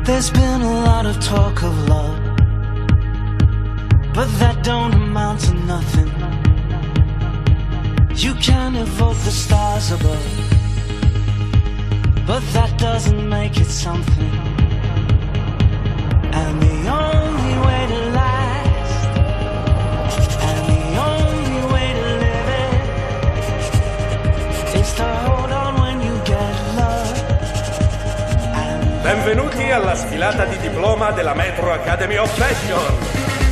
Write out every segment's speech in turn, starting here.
There's been a lot of talk of love, but that don't amount to nothing. You can evoke the stars above, but that doesn't make it something. And the only way to last, and the only way to live it, is to hold on when you get love. Benvenuti alla sfilata di diploma della Metro Academy of Fashion.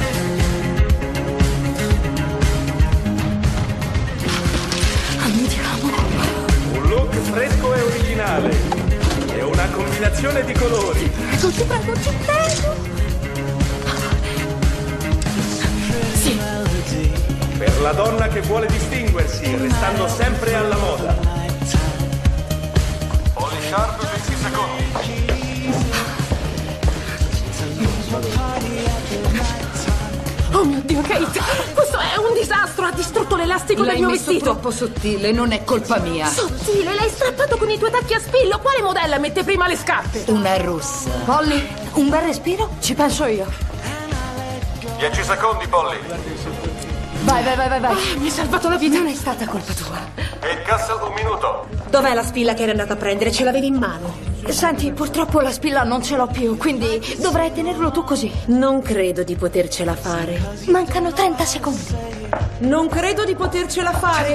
Un look fresco e originale e una combinazione di colori. Ti prego, ci prego. Sì. Per la donna che vuole distinguersi, restando sempre alla moda. Polly sharp, 20 secondi. Oh mio Dio, Kate! Questo è un disastro! Ha distrutto l'elastico del mio vestito! L'hai messo troppo sottile, non è colpa mia. Sottile? L'hai strappato con i tuoi tacchi a spillo! Quale modella mette prima le scarpe? Una russa. Polly, un bel respiro? Ci penso io. 10 secondi, Polly. Vai. Mi hai salvato la vita! Non è stata colpa tua. E il Castle, 1 minuto. Dov'è la spilla che eri andata a prendere? Ce l'avevi in mano. Senti, purtroppo la spilla non ce l'ho più, quindi dovrai tenerlo tu così. Non credo di potercela fare. Mancano 30 secondi. Non credo di potercela fare.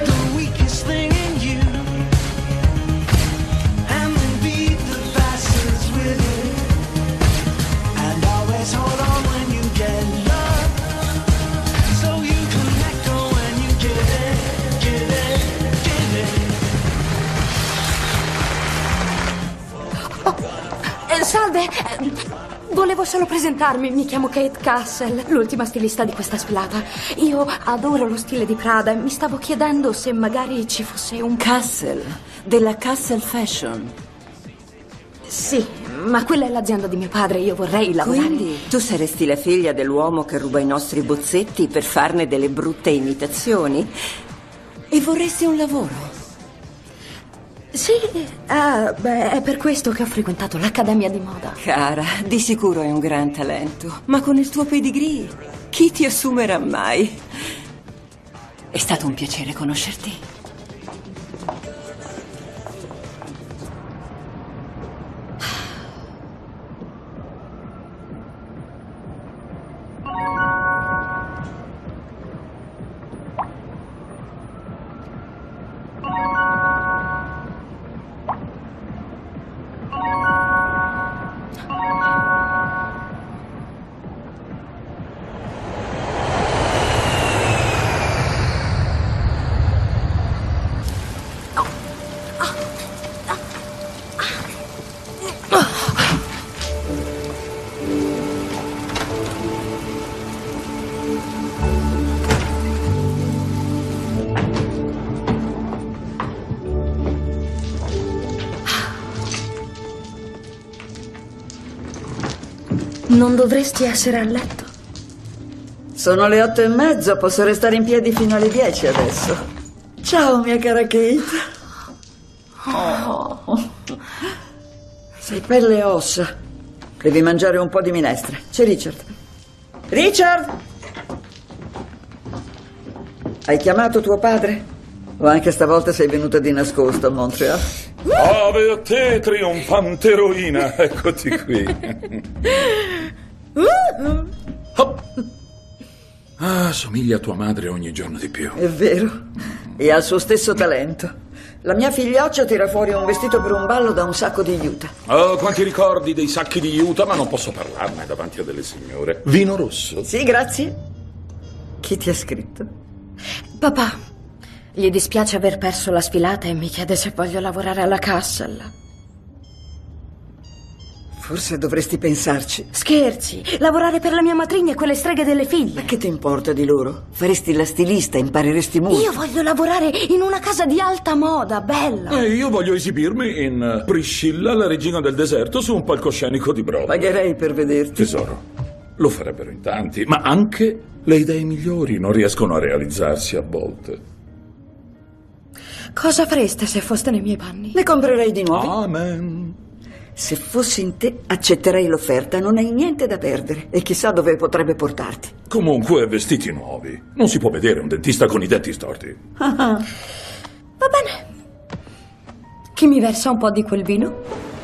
Salve, volevo solo presentarmi. Mi chiamo Kate Castle, l'ultima stilista di questa sfilata. Io adoro lo stile di Prada e mi stavo chiedendo se magari ci fosse un... Castle, della Castle Fashion. Sì, ma quella è l'azienda di mio padre, io vorrei lavorare. Quindi tu saresti la figlia dell'uomo che ruba i nostri bozzetti per farne delle brutte imitazioni? E vorresti un lavoro? Sì, è per questo che ho frequentato l'Accademia di Moda. Cara, di sicuro hai un gran talento, ma con il tuo pedigree chi ti assumerà mai? È stato un piacere conoscerti. Non dovresti essere a letto? Sono le 8:30, posso restare in piedi fino alle 10 adesso. Ciao, mia cara Kate. Oh. Sei pelle e ossa. Devi mangiare un po' di minestra. C'è Richard. Richard! Hai chiamato tuo padre? O anche stavolta sei venuta di nascosto a Montreal? Ave a te, trionfante eroina, eccoti qui. Somiglia a tua madre ogni giorno di più. È vero, e ha il suo stesso talento. La mia figlioccia tira fuori un vestito per un ballo da un sacco di juta. Oh, quanti ricordi dei sacchi di juta, ma non posso parlarne davanti a delle signore. Vino rosso? Sì, grazie. Chi ti ha scritto? Papà, gli dispiace aver perso la sfilata e mi chiede se voglio lavorare alla Castle. Forse dovresti pensarci. Scherzi, lavorare per la mia matrigna e quelle streghe delle figlie. Ma che ti importa di loro? Faresti la stilista, impareresti molto. Io voglio lavorare in una casa di alta moda, bella. E io voglio esibirmi in Priscilla, la regina del deserto, su un palcoscenico di Broadway. Pagherei per vederti. Tesoro, lo farebbero in tanti, ma anche le idee migliori non riescono a realizzarsi a volte. Cosa fareste se foste nei miei panni? Ne comprerei di nuovi. Amen. Se fossi in te, accetterei l'offerta. Non hai niente da perdere. E chissà dove potrebbe portarti. Comunque, vestiti nuovi. Non si può vedere un dentista con i denti storti. Va bene. Chi mi versa un po' di quel vino?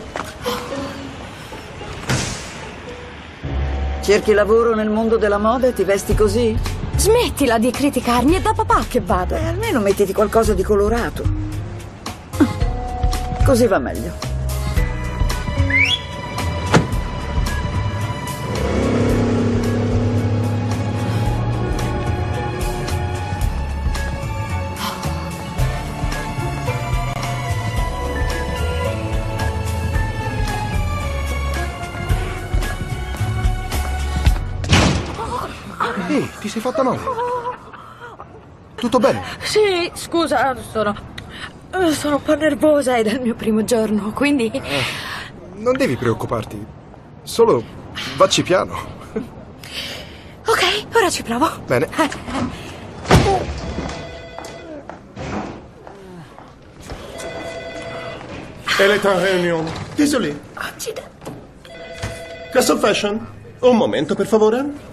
Cerchi lavoro nel mondo della moda e ti vesti così? Smettila di criticarmi, è da papà che vado. Almeno mettiti qualcosa di colorato. Così va meglio. Ehi, ti sei fatta male? Tutto bene? Sì, scusa, sono un po' nervosa, è il mio primo giorno, quindi... Non devi preoccuparti. Solo vacci piano. Ok, ora ci provo. Bene. Elle est en réunion. Désolé. Accidenti. Castle Fashion. Un momento, per favore.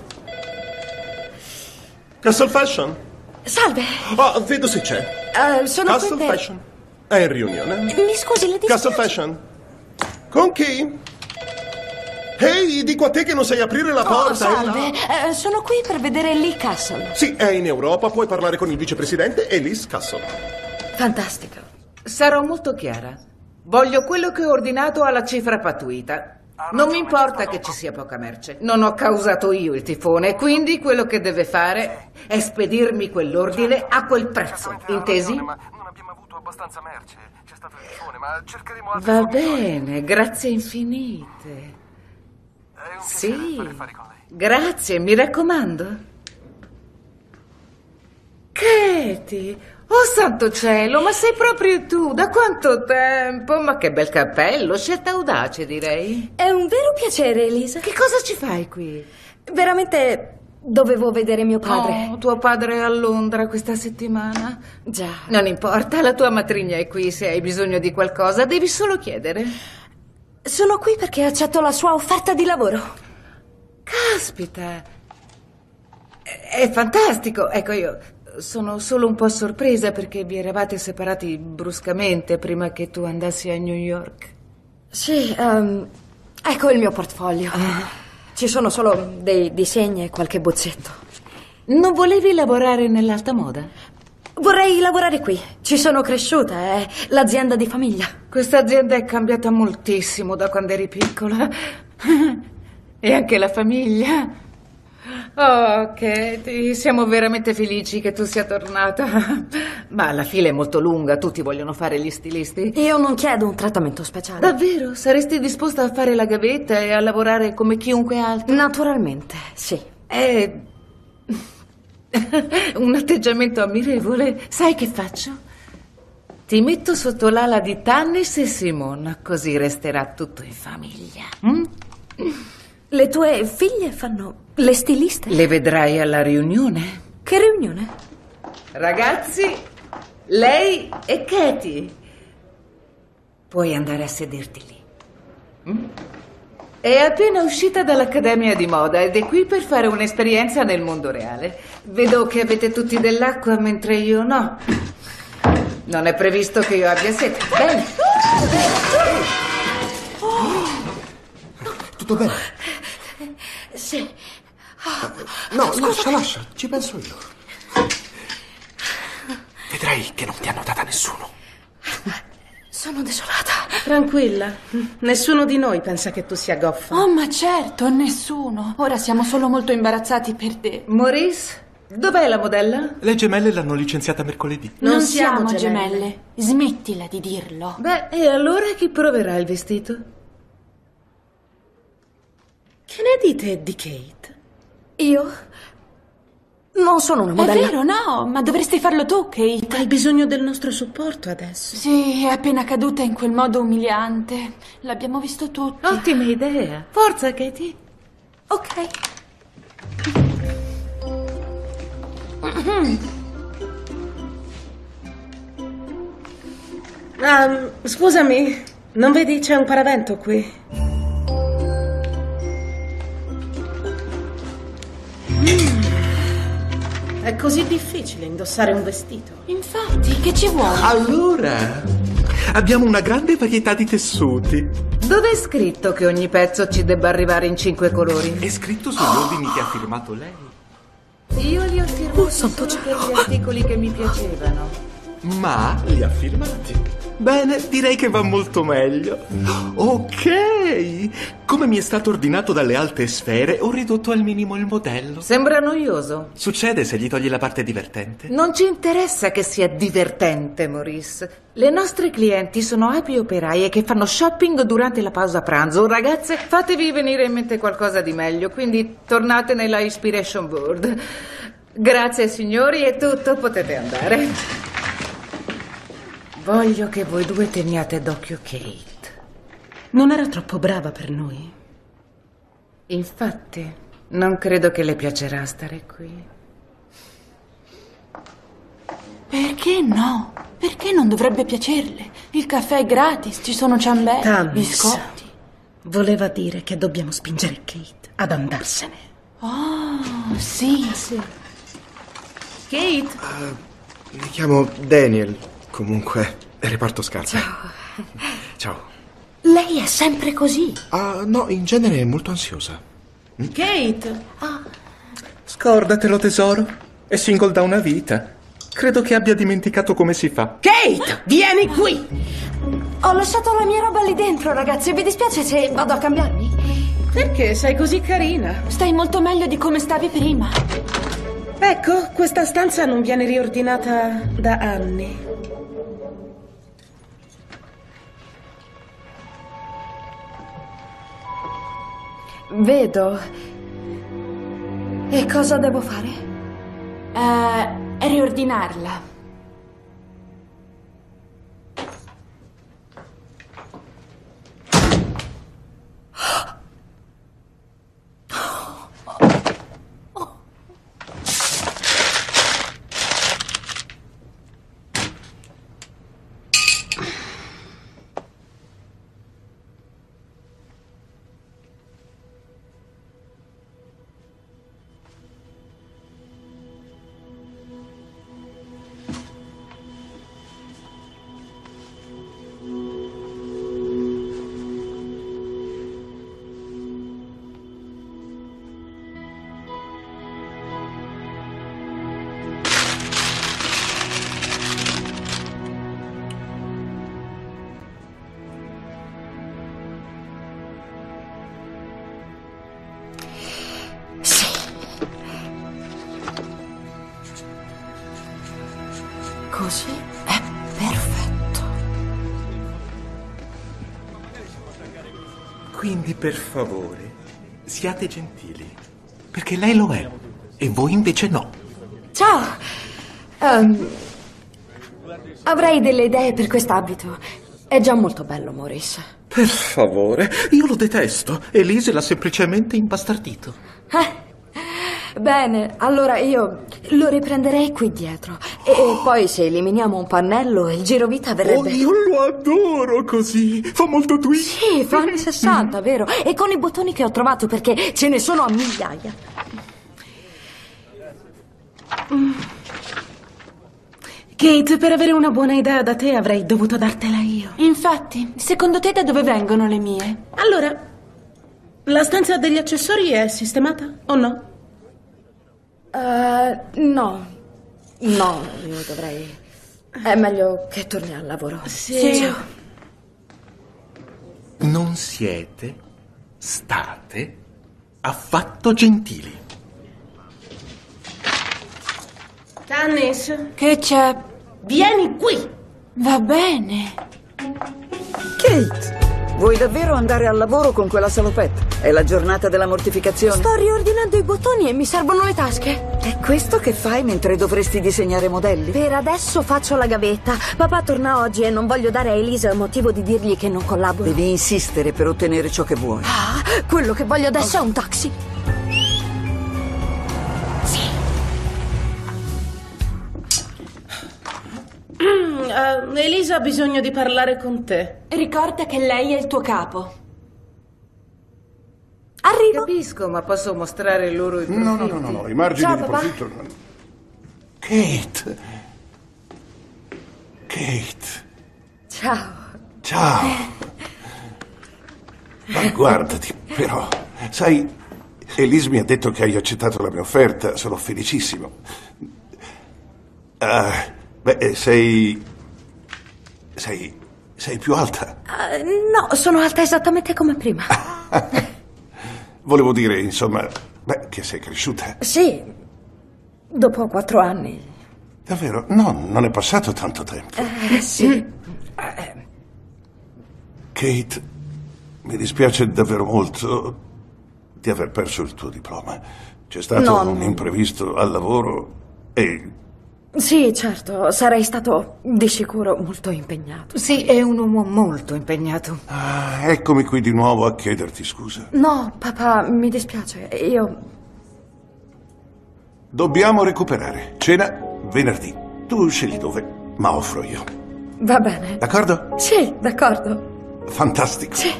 Castle Fashion. Salve. Oh, vedo se c'è. Sono Castle qui per... Fashion. È in riunione. Mi scusi, le dispiace? Castle Fashion. Con chi? Ehi, dico a te che non sai aprire la porta. Salve, sono qui per vedere Lee Castle. Sì, è in Europa. Puoi parlare con il vicepresidente Elise Castle. Fantastico. Sarò molto chiara. Voglio quello che ho ordinato alla cifra pattuita. Non mi importa che ci sia poca merce. Non ho causato io il tifone, quindi quello che deve fare è spedirmi quell'ordine a quel prezzo. Intesi? Ma non abbiamo avuto abbastanza merce. C'è stato il tifone, ma cercheremo altre Va soluzioni. bene, grazie infinite. È un piacere Sì, fare affari con lei. grazie, mi raccomando. Katie, oh santo cielo, ma sei proprio tu, da quanto tempo? Ma che bel cappello, scelta audace direi. È un vero piacere, Elisa. Che cosa ci fai qui? Veramente dovevo vedere mio padre. Oh, tuo padre è a Londra questa settimana. Già. Non importa, la tua matrigna è qui, se hai bisogno di qualcosa devi solo chiedere. Sono qui perché accetto la sua offerta di lavoro. Caspita, è fantastico. Ecco, io sono solo un po' sorpresa perché vi eravate separati bruscamente prima che tu andassi a New York. Sì, ecco il mio portfolio. Ci sono solo dei disegni e qualche bozzetto. Non volevi lavorare nell'alta moda? Vorrei lavorare qui. Ci sono cresciuta, è l'azienda di famiglia. Questa azienda è cambiata moltissimo da quando eri piccola. E anche la famiglia. Oh, Katie, siamo veramente felici che tu sia tornata. Ma la fila è molto lunga, tutti vogliono fare gli stilisti. Io non chiedo un trattamento speciale. Davvero? Saresti disposta a fare la gavetta e a lavorare come chiunque altro? Naturalmente, sì. È un atteggiamento ammirevole. Sai che faccio? Ti metto sotto l'ala di Tannis e Simone, così resterà tutto in famiglia. Le tue figlie fanno le stiliste? Le vedrai alla riunione. Che riunione? Ragazzi, lei e Katie. Puoi andare a sederti lì. È appena uscita dall'Accademia di Moda ed è qui per fare un'esperienza nel mondo reale. Vedo che avete tutti dell'acqua mentre io no. Non è previsto che io abbia sete. Bene. Tutto bene? Sì. No, lascia, ci penso io. Vedrai che non ti hanno data nessuno. Sono desolata. Tranquilla, nessuno di noi pensa che tu sia goffa. Oh, ma certo, nessuno. Ora siamo solo molto imbarazzati per te. Maurice, dov'è la modella? Le gemelle l'hanno licenziata mercoledì. Non siamo gemelle. Smettila di dirlo. Beh, e allora chi proverà il vestito? Che ne dite di Kate? Io non sono una È modella. vero, no, ma dovresti farlo tu, Kate. Hai bisogno del nostro supporto adesso. Sì, è appena caduta in quel modo umiliante. L'abbiamo visto tutti. Ottima idea. Forza, Katie. Ok. Scusami, Non vedi c'è un paravento qui? È così difficile indossare un vestito. Infatti, che ci vuole? Allora, abbiamo una grande varietà di tessuti. Dove è scritto che ogni pezzo ci debba arrivare in 5 colori? È scritto sugli ordini che ha firmato lei. Io li ho firmati solo per gli articoli che mi piacevano. Ma li ha firmati. Bene, direi che va molto meglio. Ok. Come mi è stato ordinato dalle alte sfere, ho ridotto al minimo il modello. Sembra noioso. Succede se gli togli la parte divertente. Non ci interessa che sia divertente, Maurice. Le nostre clienti sono api operaie che fanno shopping durante la pausa pranzo. Ragazze, fatevi venire in mente qualcosa di meglio, quindi tornate nella Inspiration Board. Grazie signori, è tutto, potete andare. Voglio che voi due teniate d'occhio Kate. Non era troppo brava per noi? Infatti, non credo che le piacerà stare qui. Perché no? Perché non dovrebbe piacerle? Il caffè è gratis, ci sono ciambelli, Tammis biscotti. voleva dire che dobbiamo spingere Kate ad andarsene. Oh, sì. Kate? Mi chiamo Daniel. Comunque, reparto scarpe. Ciao. Lei è sempre così. No, in genere è molto ansiosa. Kate? Scordatelo, tesoro. È single da una vita. Credo che abbia dimenticato come si fa. Kate, vieni qui! Ho lasciato la mia roba lì dentro, ragazzi. Vi dispiace se vado a cambiarmi? Perché sei così carina? Stai molto meglio di come stavi prima. Ecco, questa stanza non viene riordinata da anni. Vedo. E cosa devo fare? Riordinarla. Così è perfetto. Quindi, per favore, siate gentili. Perché lei lo è. E voi invece no. Ciao. Avrei delle idee per quest'abito. È già molto bello, Maurice. Per favore, io lo detesto. Elise l'ha semplicemente impastardito. Bene, allora io lo riprenderei qui dietro. E poi se eliminiamo un pannello, il girovita verrebbe... Oh, io lo adoro così. Fa molto twist. Sì, fa anni 60, vero? E con i bottoni che ho trovato, perché ce ne sono a migliaia. Kate, per avere una buona idea da te avrei dovuto dartela io. Infatti, secondo te da dove vengono le mie? Allora, la stanza degli accessori è sistemata o no? No. No, io dovrei... È meglio che torni al lavoro. Sì. Ciao. Non state affatto gentili. Tannis, Che c'è? vieni qui! Va bene. Kate, vuoi davvero andare al lavoro con quella salopetta? È la giornata della mortificazione? Sto riordinando i bottoni e mi servono le tasche. È questo che fai mentre dovresti disegnare modelli? Per adesso faccio la gavetta. Papà torna oggi e non voglio dare a Elisa motivo di dirgli che non collaboro. Devi insistere per ottenere ciò che vuoi. Quello che voglio adesso è un taxi. Elisa ha bisogno di parlare con te. Ricorda che lei è il tuo capo. Arrivo. Capisco, ma posso mostrare loro i profitti? No, i margini Ciao, di papà. profitto. Kate. Ciao. Ciao. Ma guardati, però. Sai, Elise mi ha detto che hai accettato la mia offerta. Sono felicissimo. Sei più alta. No, sono alta esattamente come prima. Volevo dire, insomma, che sei cresciuta. Sì, dopo 4 anni. Davvero? No, non è passato tanto tempo. Sì. Kate, mi dispiace davvero molto di aver perso il tuo diploma. C'è stato un imprevisto al lavoro e... Sì, certo, sarei stato di sicuro molto impegnato. Sì, è un uomo molto impegnato. Eccomi qui di nuovo a chiederti scusa. No, papà, mi dispiace, io... Dobbiamo recuperare. Cena venerdì. Tu scegli dove, ma offro io. Va bene. D'accordo? Sì, d'accordo. Fantastico. Sì.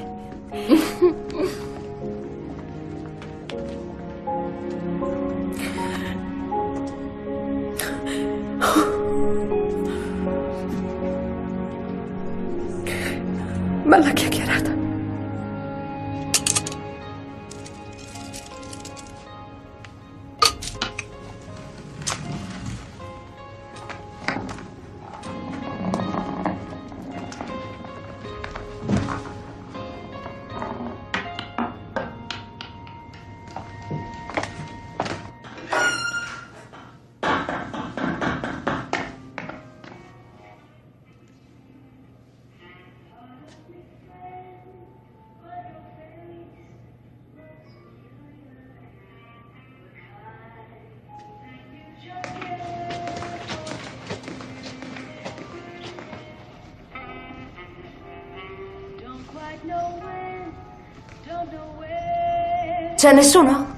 Bella chiacchierata. C'è nessuno?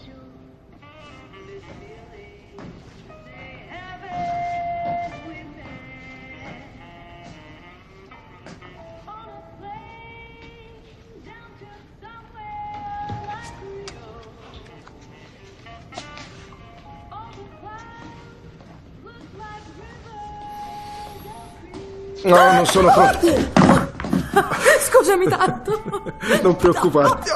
No, non sono pronto. Scusami tanto. Non preoccuparti.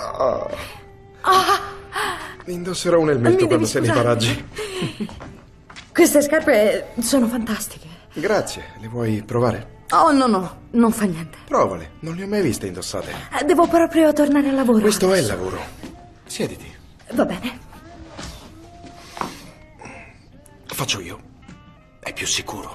Indosserò un elmetto quando sei nei paraggi. Queste scarpe sono fantastiche. Grazie, le vuoi provare? Oh, no, non fa niente. Provale, non le ho mai viste indossate. Devo proprio tornare al lavoro. Questo è il lavoro. Siediti. Va bene. Faccio io. È più sicuro.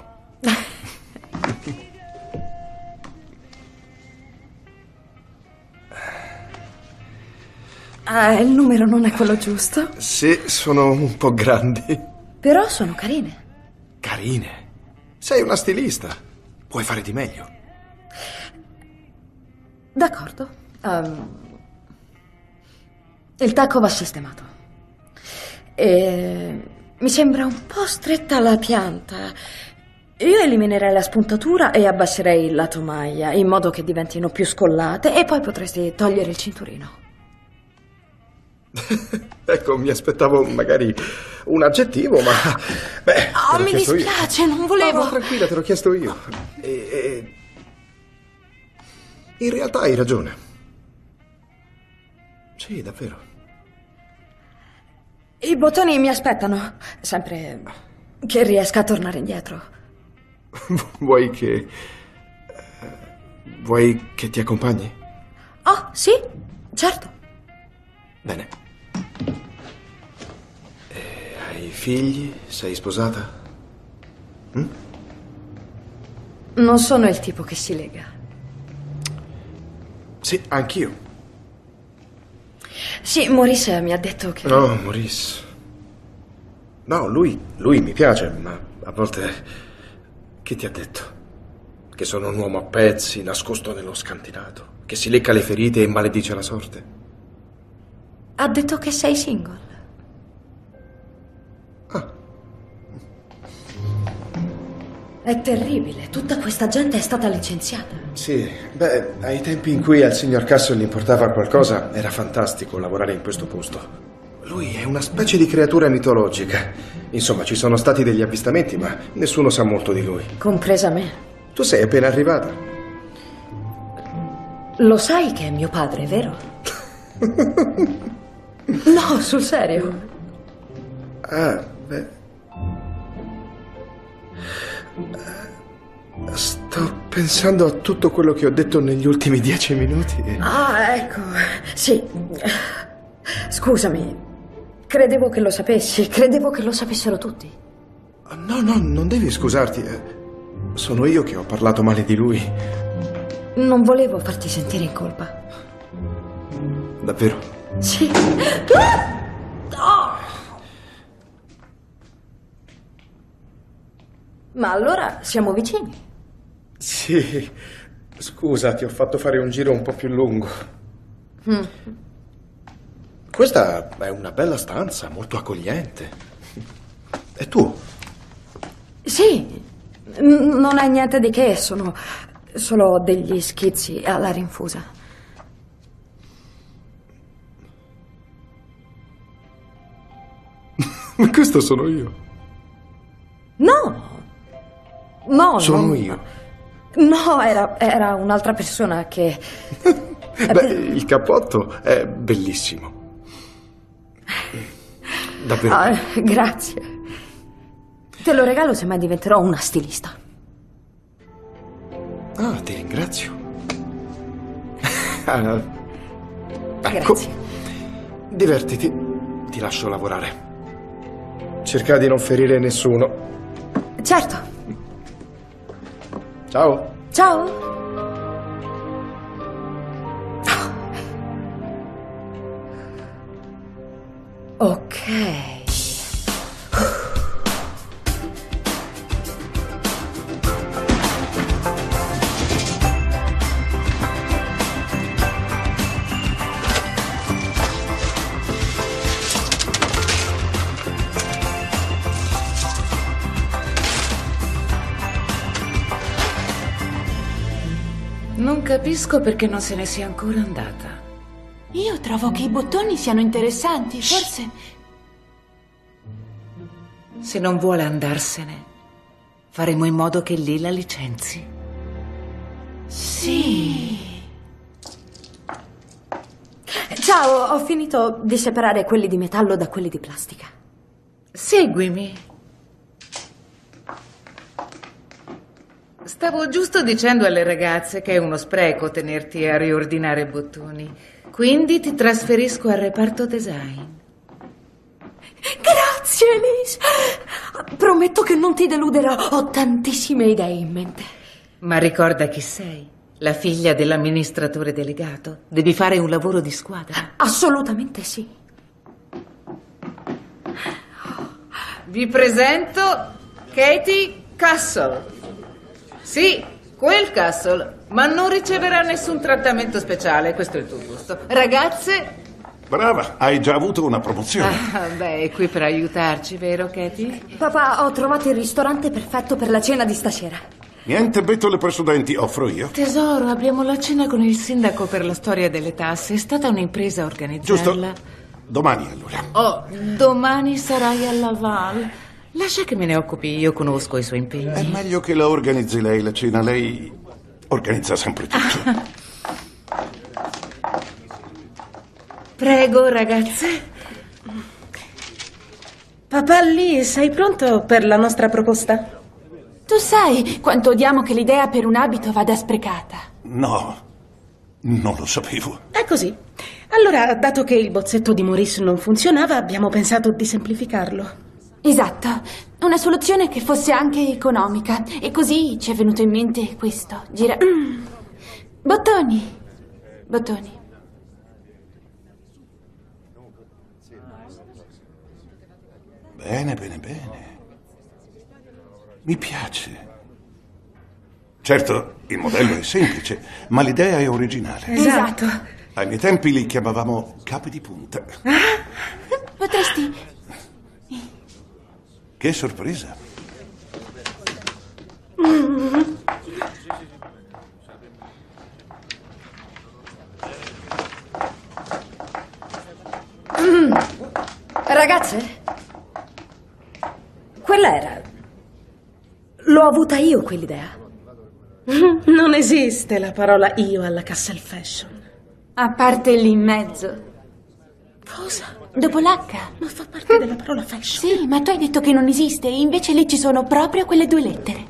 Il numero non è quello giusto. Sì, sono un po' grandi. Però sono carine. Carine. Sei una stilista. Puoi fare di meglio. D'accordo. Il tacco va sistemato. E mi sembra un po' stretta la pianta. Io eliminerei la spuntatura e abbasserei il lato maglia, in modo che diventino più scollate, e poi potresti togliere il cinturino. Ecco, mi aspettavo magari un aggettivo, ma... Beh, Oh, mi dispiace, non volevo. No, tranquilla, te l'ho chiesto io. In realtà hai ragione. Sì, davvero. I bottoni mi aspettano, sempre che riesca a tornare indietro. Vuoi che ti accompagni? Oh, sì, certo. Bene. Hai figli? Sei sposata? Non sono il tipo che si lega. Sì, anch'io. Sì, Maurice mi ha detto che... No, Maurice. No, lui mi piace, ma a volte... Chi ti ha detto? Che sono un uomo a pezzi, nascosto nello scantinato, che si lecca le ferite e maledice la sorte? Ha detto che sei single. È terribile, tutta questa gente è stata licenziata. Sì, beh, ai tempi in cui al signor Castle importava qualcosa, era fantastico lavorare in questo posto. Lui è una specie di creatura mitologica. Insomma, ci sono stati degli avvistamenti, ma nessuno sa molto di lui. Compresa me. Tu sei appena arrivata. Lo sai che è mio padre, vero? No, sul serio. Ah, beh. Sto pensando a tutto quello che ho detto negli ultimi 10 minuti. Ah, ecco. Sì. Scusami. Credevo che lo sapessi. Credevo che lo sapessero tutti. No, non devi scusarti. Sono io che ho parlato male di lui. Non volevo farti sentire in colpa. Davvero? Sì. Ma allora siamo vicini. Sì. Scusa, ti ho fatto fare un giro un po' più lungo. Questa è una bella stanza, molto accogliente. E tu? Sì. Non è niente di che, sono solo degli schizzi alla rinfusa. Ma questo sono io. No, Sono io. No, era un'altra persona che... Beh, il cappotto è bellissimo. Davvero. Ah, grazie. Te lo regalo se mai diventerò una stilista. Ah, ti ringrazio. Ecco, Grazie. divertiti. Ti lascio lavorare. Cerca di non ferire nessuno. Certo. Ciao. Ciao. Ok. Non capisco perché non se ne sia ancora andata. Io trovo che i bottoni siano interessanti, forse... Se non vuole andarsene, faremo in modo che lì la licenzi. Sì. Ciao, ho finito di separare quelli di metallo da quelli di plastica. Seguimi. Stavo giusto dicendo alle ragazze che è uno spreco tenerti a riordinare bottoni. Quindi ti trasferisco al reparto design. Grazie, Elise. Prometto che non ti deluderò. Ho tantissime idee in mente. Ma ricorda chi sei. La figlia dell'amministratore delegato. Devi fare un lavoro di squadra. Assolutamente sì. Vi presento Katie Castle. Sì, quel Castle, ma non riceverà nessun trattamento speciale, questo è il tuo gusto. Ragazze... Brava, hai già avuto una promozione. Beh, è qui per aiutarci, vero Katie? Papà, ho trovato il ristorante perfetto per la cena di stasera. Niente bettole per studenti, offro io. Tesoro, abbiamo la cena con il sindaco per la storia delle tasse. È stata un'impresa organizzarla. Giusto. Domani allora. Oh, domani sarai alla Val. Lascia che me ne occupi, io conosco i suoi impegni. È meglio che la organizzi lei la cena, lei organizza sempre tutto. Prego, ragazze. Papà, lì, sei pronto per la nostra proposta? Tu sai quanto odiamo che l'idea per un abito vada sprecata. No, non lo sapevo. È così. Allora, dato che il bozzetto di Maurice non funzionava, abbiamo pensato di semplificarlo. Esatto, una soluzione che fosse anche economica. E così ci è venuto in mente questo. Bottoni. Bene. Mi piace. Certo, il modello è semplice, ma l'idea è originale. Esatto. Ai miei tempi li chiamavamo capi di punta. Potresti... Che sorpresa. Ragazze? Quella era... L'ho avuta io quell'idea. Non esiste la parola io alla Castle Fashion. A parte lì in mezzo. Cosa? Dopo l'H. Ma fa parte della parola fashion. Sì, ma tu hai detto che non esiste, invece lì ci sono proprio quelle 2 lettere.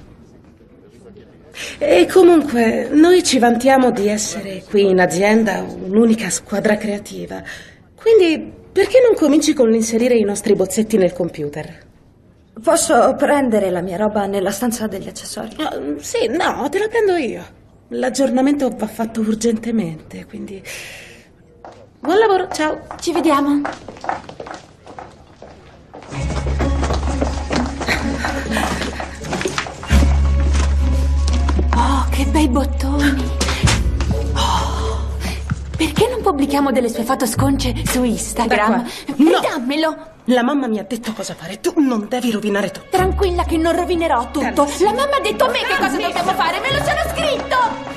E comunque, noi ci vantiamo di essere qui in azienda un'unica squadra creativa. Quindi, perché non cominci con l'inserire i nostri bozzetti nel computer? Posso prendere la mia roba nella stanza degli accessori? Sì, no, te la prendo io. L'aggiornamento va fatto urgentemente, quindi... Buon lavoro, ciao. Ci vediamo. Oh, che bei bottoni. Oh, perché non pubblichiamo delle sue foto sconce su Instagram? No. Dammelo. La mamma mi ha detto cosa fare, tu non devi rovinare tutto. Tranquilla che non rovinerò tutto. La mamma ha detto a me che cosa dobbiamo fare, me lo sono scritto.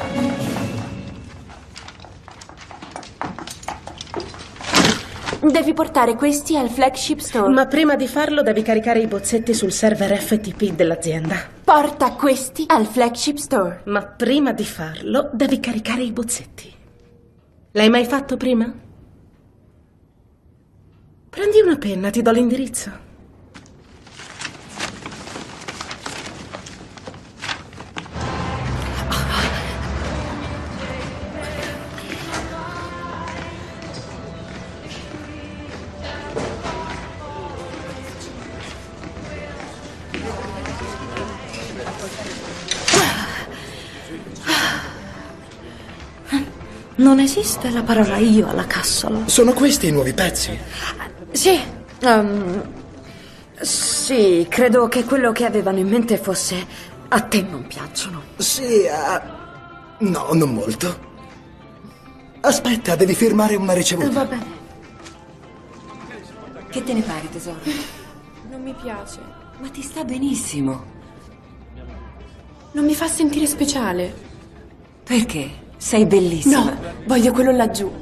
Devi portare questi al flagship store. Ma prima di farlo devi caricare i bozzetti sul server FTP dell'azienda. Porta questi al flagship store. Ma prima di farlo devi caricare i bozzetti. L'hai mai fatto prima? Prendi una penna, ti do l'indirizzo. Non esiste la parola io alla Castle. Sono questi i nuovi pezzi? Sì, sì, credo che quello che avevano in mente fosse a te non piacciono. Sì, no, non molto. Aspetta, devi firmare una ricevuta. Va bene. Che te ne pare, tesoro? Non mi piace. Ma ti sta benissimo. Non mi fa sentire speciale. Perché? Sei bellissima. No, voglio quello laggiù.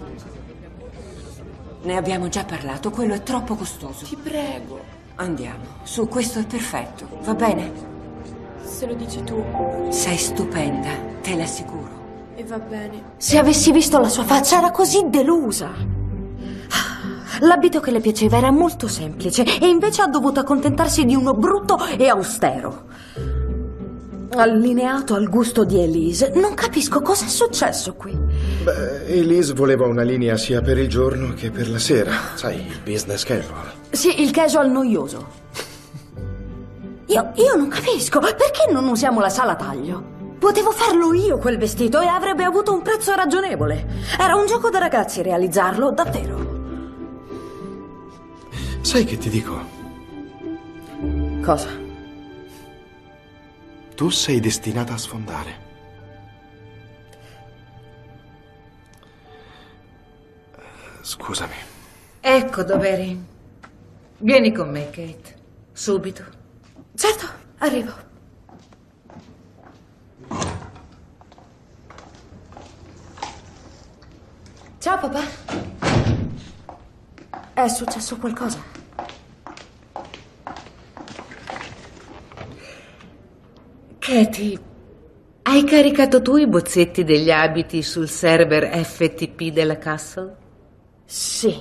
Ne abbiamo già parlato, quello è troppo costoso. Ti prego. Andiamo, su, questo è perfetto, va bene? Se lo dici tu. Sei stupenda, te l'assicuro. E va bene. Se avessi visto la sua faccia era così delusa. L'abito che le piaceva era molto semplice e invece ha dovuto accontentarsi di uno brutto e austero. Allineato al gusto di Elise. Non capisco cosa è successo qui. Beh, Elise voleva una linea sia per il giorno che per la sera. Sai, il business casual. Sì, il casual noioso. Io non capisco. Perché non usiamo la sala taglio? Potevo farlo io quel vestito e avrebbe avuto un prezzo ragionevole. Era un gioco da ragazzi realizzarlo, davvero. Sai che ti dico? Cosa? Tu sei destinata a sfondare. Scusami. Ecco dov'eri. Vieni con me, Kate. Subito. Certo, arrivo. Ciao, papà. È successo qualcosa? Katie, hai caricato tu i bozzetti degli abiti sul server FTP della Castle? Sì.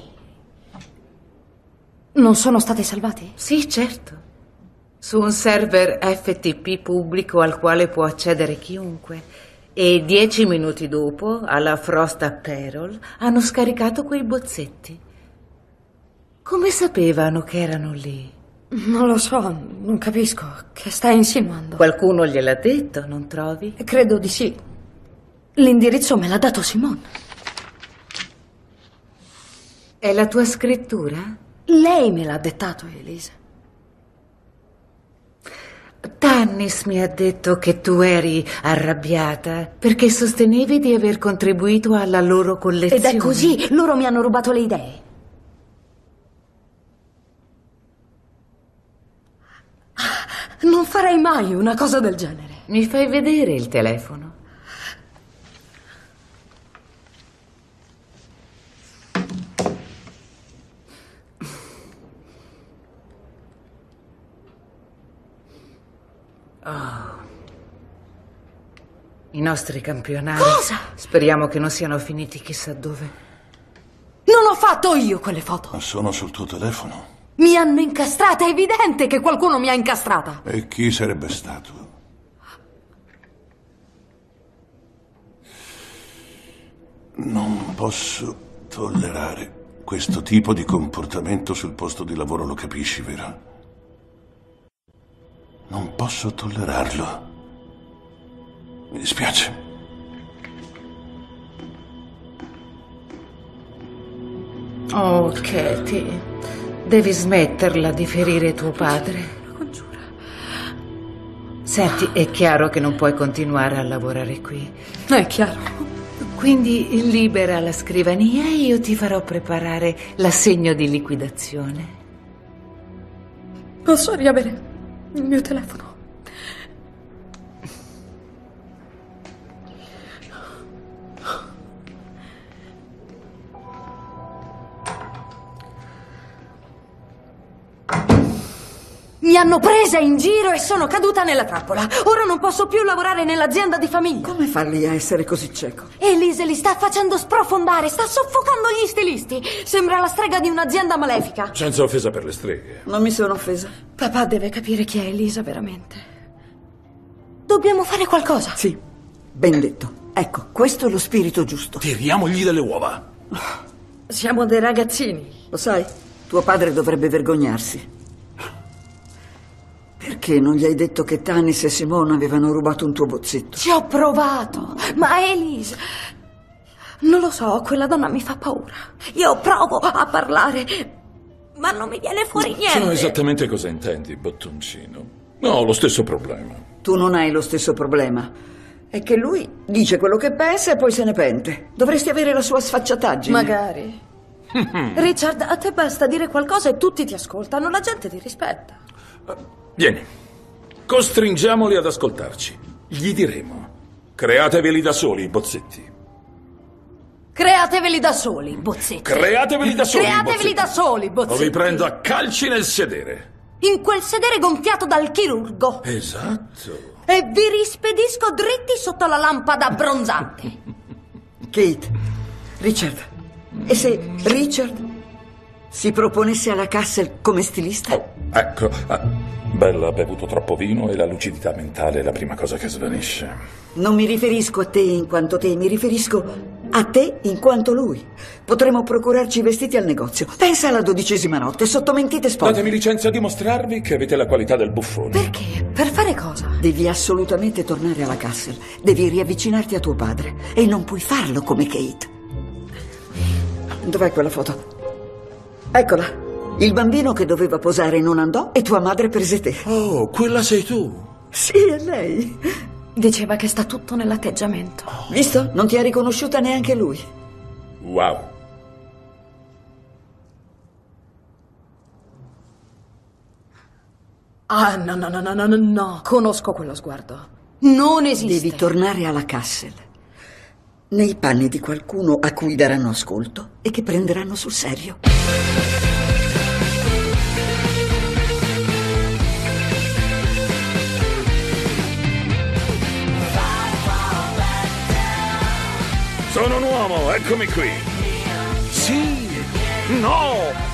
Non sono stati salvati? Sì, certo. Su un server FTP pubblico al quale può accedere chiunque. E 10 minuti dopo, alla Frost Apparel, hanno scaricato quei bozzetti. Come sapevano che erano lì? Non lo so, non capisco. Che stai insinuando? Qualcuno gliel'ha detto, non trovi? Credo di sì. L'indirizzo me l'ha dato Simone. È la tua scrittura? Lei me l'ha dettato, Elise. Tannis mi ha detto che tu eri arrabbiata perché sostenevi di aver contribuito alla loro collezione. Ed è così, loro mi hanno rubato le idee. Non farei mai una cosa del genere. Mi fai vedere il telefono? Oh. I nostri campionari. Cosa? Speriamo che non siano finiti chissà dove. Non ho fatto io quelle foto. Ma sono sul tuo telefono. Mi hanno incastrata, è evidente che qualcuno mi ha incastrata. E chi sarebbe stato? Non posso tollerare questo tipo di comportamento sul posto di lavoro, lo capisci, vero? Non posso tollerarlo. Mi dispiace. Oh, Katie, devi smetterla di ferire tuo padre. Lo congiuro. Senti, è chiaro che non puoi continuare a lavorare qui. È chiaro. Quindi libera la scrivania e io ti farò preparare l'assegno di liquidazione. Posso riavere il mio telefono? Mi hanno presa in giro e sono caduta nella trappola. Ora non posso più lavorare nell'azienda di famiglia. Come farli a essere così cieco? Elise li sta facendo sprofondare, sta soffocando gli stilisti. Sembra la strega di un'azienda malefica. Senza offesa per le streghe. Non mi sono offesa. Papà deve capire chi è Elisa veramente. Dobbiamo fare qualcosa. Sì, ben detto. Ecco, questo è lo spirito giusto. Tiriamogli delle uova. Siamo dei ragazzini. Lo sai, tuo padre dovrebbe vergognarsi. Perché non gli hai detto che Tanis e Simone avevano rubato un tuo bozzetto? Ci ho provato, ma Elise... Non lo so, quella donna mi fa paura. Io provo a parlare, ma non mi viene fuori niente. So esattamente cosa intendi, bottoncino. No, ho lo stesso problema. Tu non hai lo stesso problema. È che lui dice quello che pensa e poi se ne pente. Dovresti avere la sua sfacciataggine. Magari. Richard, a te basta dire qualcosa e tutti ti ascoltano, la gente ti rispetta. Vieni, costringiamoli ad ascoltarci. Gli diremo: createveli da soli i bozzetti. Createveli da soli, bozzetti. Createveli da soli, Createveli da soli, O bozzetti. vi prendo a calci nel sedere. In quel sedere gonfiato dal chirurgo. Esatto. E vi rispedisco dritti sotto la lampada abbronzante. Kate, Richard. E se Richard si proponesse alla Castle come stilista? Ecco, Bella ha bevuto troppo vino e la lucidità mentale è la prima cosa che svanisce. Non mi riferisco a te in quanto te, mi riferisco a te in quanto lui. Potremmo procurarci i vestiti al negozio. Pensa alla 12ª notte, sotto mentite spoglie. Datemi licenza a dimostrarvi che avete la qualità del buffone. Perché? Per fare cosa? Devi assolutamente tornare alla Castle. Devi riavvicinarti a tuo padre. E non puoi farlo come Kate. Dov'è quella foto? Eccola. Il bambino che doveva posare non andò e tua madre prese te. Oh, quella sei tu. Sì, è lei. Diceva che sta tutto nell'atteggiamento. Visto? Non ti ha riconosciuta neanche lui. Wow. Ah, no. Conosco quello sguardo. Non esiste. Devi tornare alla Castle. Nei panni di qualcuno a cui daranno ascolto e che prenderanno sul serio. Sono un uomo, eccomi qui. Sì. No.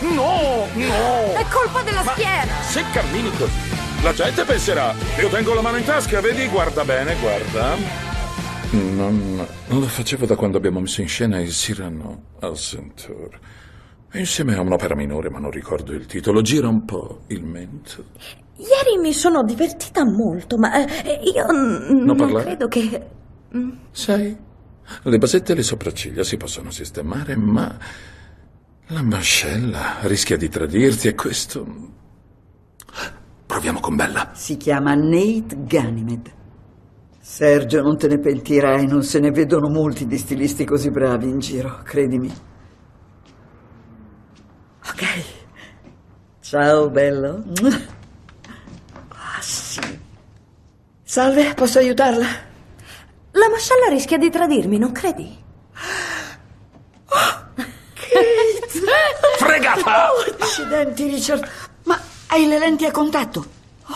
È colpa della schiena. Se cammini così, la gente penserà: io tengo la mano in tasca, vedi? Guarda bene, guarda. Non lo facevo da quando abbiamo messo in scena il Cyrano al Centaur. Insieme a un'opera minore, ma non ricordo il titolo. Gira un po' il mento. Ieri mi sono divertita molto, ma io non parlare? credo che... Sai, le basette e le sopracciglia si possono sistemare, ma la mascella rischia di tradirti e questo... Proviamo con Bella. Si chiama Nate Ganymede. Sergio, non te ne pentirai, non se ne vedono molti di stilisti così bravi in giro, credimi. Ok. Ciao, bello. Ah, sì. Salve, posso aiutarla? La mascella rischia di tradirmi, non credi? Fregata! Accidenti, Richard. Ma hai le lenti a contatto?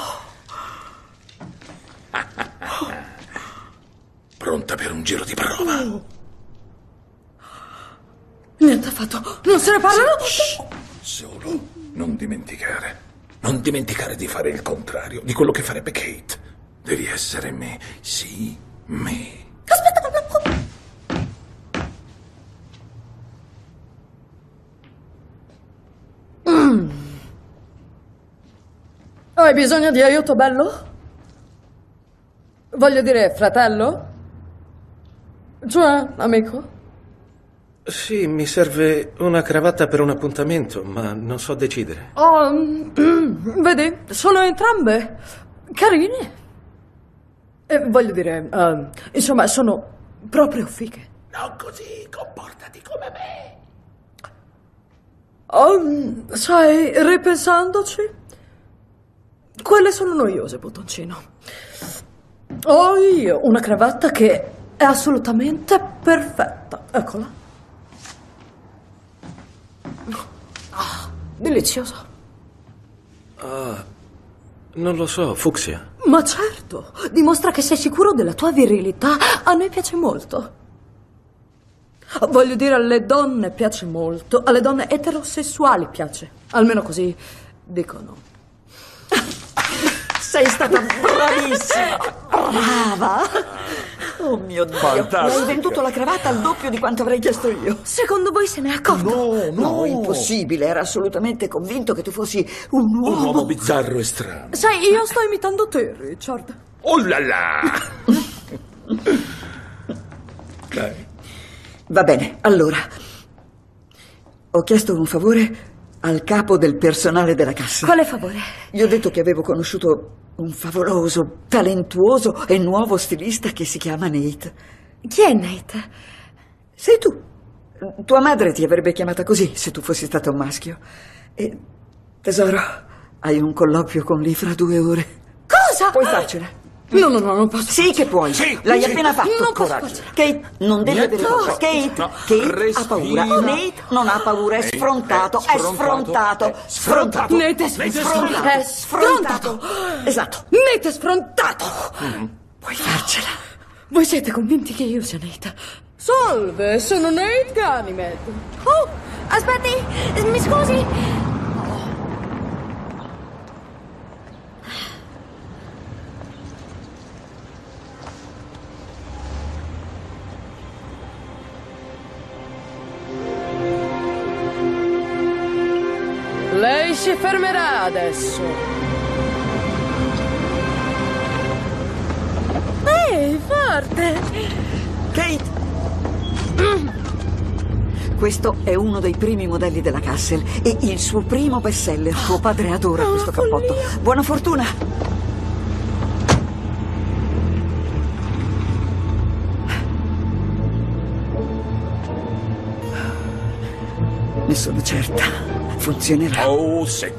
Pronta per un giro di prova? Niente affatto. Non se ne parla? Solo non dimenticare. Non dimenticare di fare il contrario di quello che farebbe Kate. Devi essere me. Sì, me. Hai bisogno di aiuto, bello? Voglio dire, fratello? Cioè, amico? Sì, mi serve una cravatta per un appuntamento, ma non so decidere. Oh, vedi, sono entrambe carine. E voglio dire, insomma, sono proprio fighe. Non così, comportati come me. Sai, ripensandoci, quelle sono noiose, bottoncino. Ho io una cravatta che è assolutamente perfetta. Eccola. Deliziosa. Non lo so, fucsia. Ma certo, dimostra che sei sicuro della tua virilità. A noi piace molto. Voglio dire, alle donne piace molto. Alle donne eterosessuali piace. Almeno così dicono. Sei stata bravissima. Brava. Oh mio Dio. Fantastica. Mi hai venduto la cravatta al doppio di quanto avrei chiesto io. Secondo voi se ne è accorto? No, impossibile. Era assolutamente convinto che tu fossi un uomo. Un uomo bizzarro e strano. Sai, io sto imitando te, Richard. Oh là là! Dai. Va bene, allora. Ho chiesto un favore al capo del personale della cassa. Quale favore? Gli ho detto che avevo conosciuto un favoloso, talentuoso e nuovo stilista che si chiama Nate. Chi è Nate? Sei tu. Tua madre ti avrebbe chiamata così se tu fossi stato un maschio. E, tesoro, hai un colloquio con lui fra 2 ore. Cosa? Puoi farcela. No, non posso. Sì che puoi. Sì, L'hai sì. appena fatto. Non posso Coraggio. farcela. Kate, non devi avere paura. No. Kate, No. Kate ha paura. Respira. Nate non ha paura, è sfrontato. È sfrontato. Sfrontato. Nate è sfrontato. È sfrontato. Esatto. Nate è sfrontato. Puoi farcela. Voi siete convinti che io sia Nate? Salve, sono Nate Ganymed. Oh, aspetti, mi scusi. Lei si fermerà adesso. Ehi, forte! Kate! Questo è uno dei primi modelli della Castle e il suo primo bestseller. Tuo padre adora questo cappotto. Buona fortuna! Ne sono certa. Funzionerà. Oh, sì.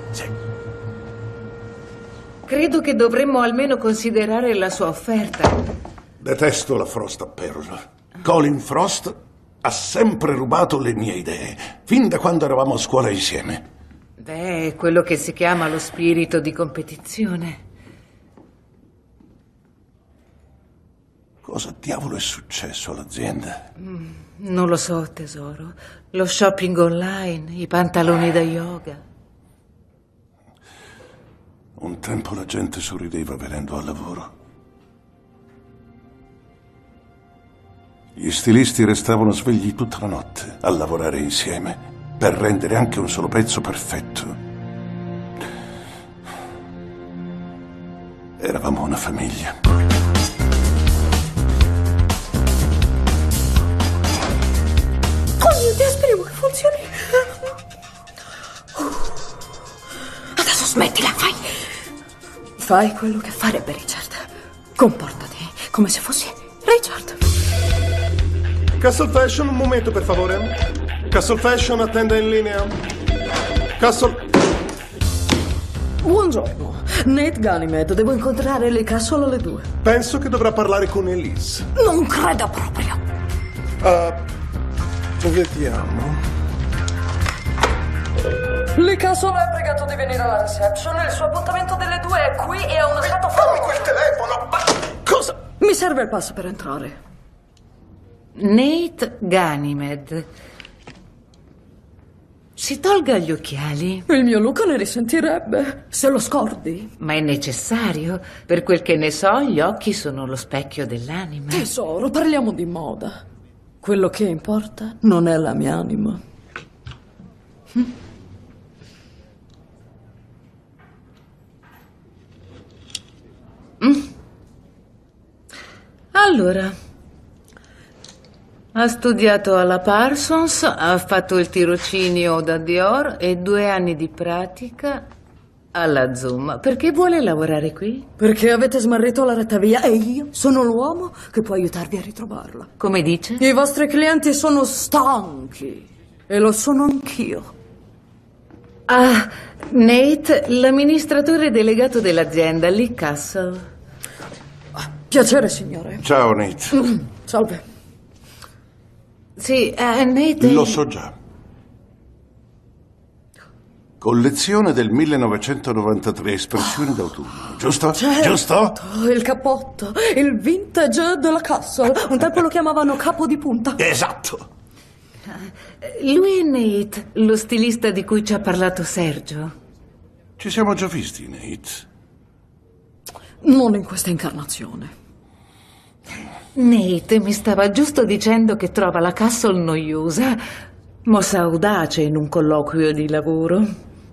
Credo che dovremmo almeno considerare la sua offerta. Detesto la Frost Apparel. Colin Frost ha sempre rubato le mie idee, fin da quando eravamo a scuola insieme. Beh, è quello che si chiama lo spirito di competizione. Cosa diavolo è successo all'azienda? Non lo so, tesoro. Lo shopping online, i pantaloni da yoga. Un tempo la gente sorrideva venendo al lavoro. Gli stilisti restavano svegli tutta la notte a lavorare insieme per rendere anche un solo pezzo perfetto. Eravamo una famiglia. Speriamo che funzioni. Adesso smettila, fai quello che farebbe Richard. Comportati come se fossi Richard. Castle Fashion, un momento per favore. Castle Fashion, attenda in linea. Castle... Buongiorno. Nate Ganymed, devo incontrare le Castle alle 2. Penso che dovrà parlare con Elise. Non credo proprio. Vediamo. Le Castle ha pregato di venire alla reception. Il suo appuntamento delle 2 è qui e ha uno stato Fammi quel telefono! Ma cosa? Mi serve il pass per entrare. Nate Ganymed. Si tolga gli occhiali. Il mio Luca ne risentirebbe, se lo scordi. Ma è necessario. Per quel che ne so, gli occhi sono lo specchio dell'anima. Tesoro, parliamo di moda. Quello che importa non è la mia anima. Allora, ha studiato alla Parsons, ha fatto il tirocinio da Dior e 2 anni di pratica alla Zoom. Perché vuole lavorare qui? Perché avete smarrito la retta via e io sono l'uomo che può aiutarvi a ritrovarla. Come dice? I vostri clienti sono stanchi e lo sono anch'io. Ah, Nate, l'amministratore delegato dell'azienda, Lee Castle. Piacere, signore. Ciao, Nate. Salve. Sì, Nate... Lo so già. Collezione del 1993, espressioni d'autunno, giusto? Certo, Giusto? Il cappotto, il vintage della Castle. Un tempo lo chiamavano capo di punta. Esatto. Lui è Nate, lo stilista di cui ci ha parlato Sergio. Ci siamo già visti, Nate. Non in questa incarnazione. Nate mi stava giusto dicendo che trova la Castle noiosa, mossa audace in un colloquio di lavoro.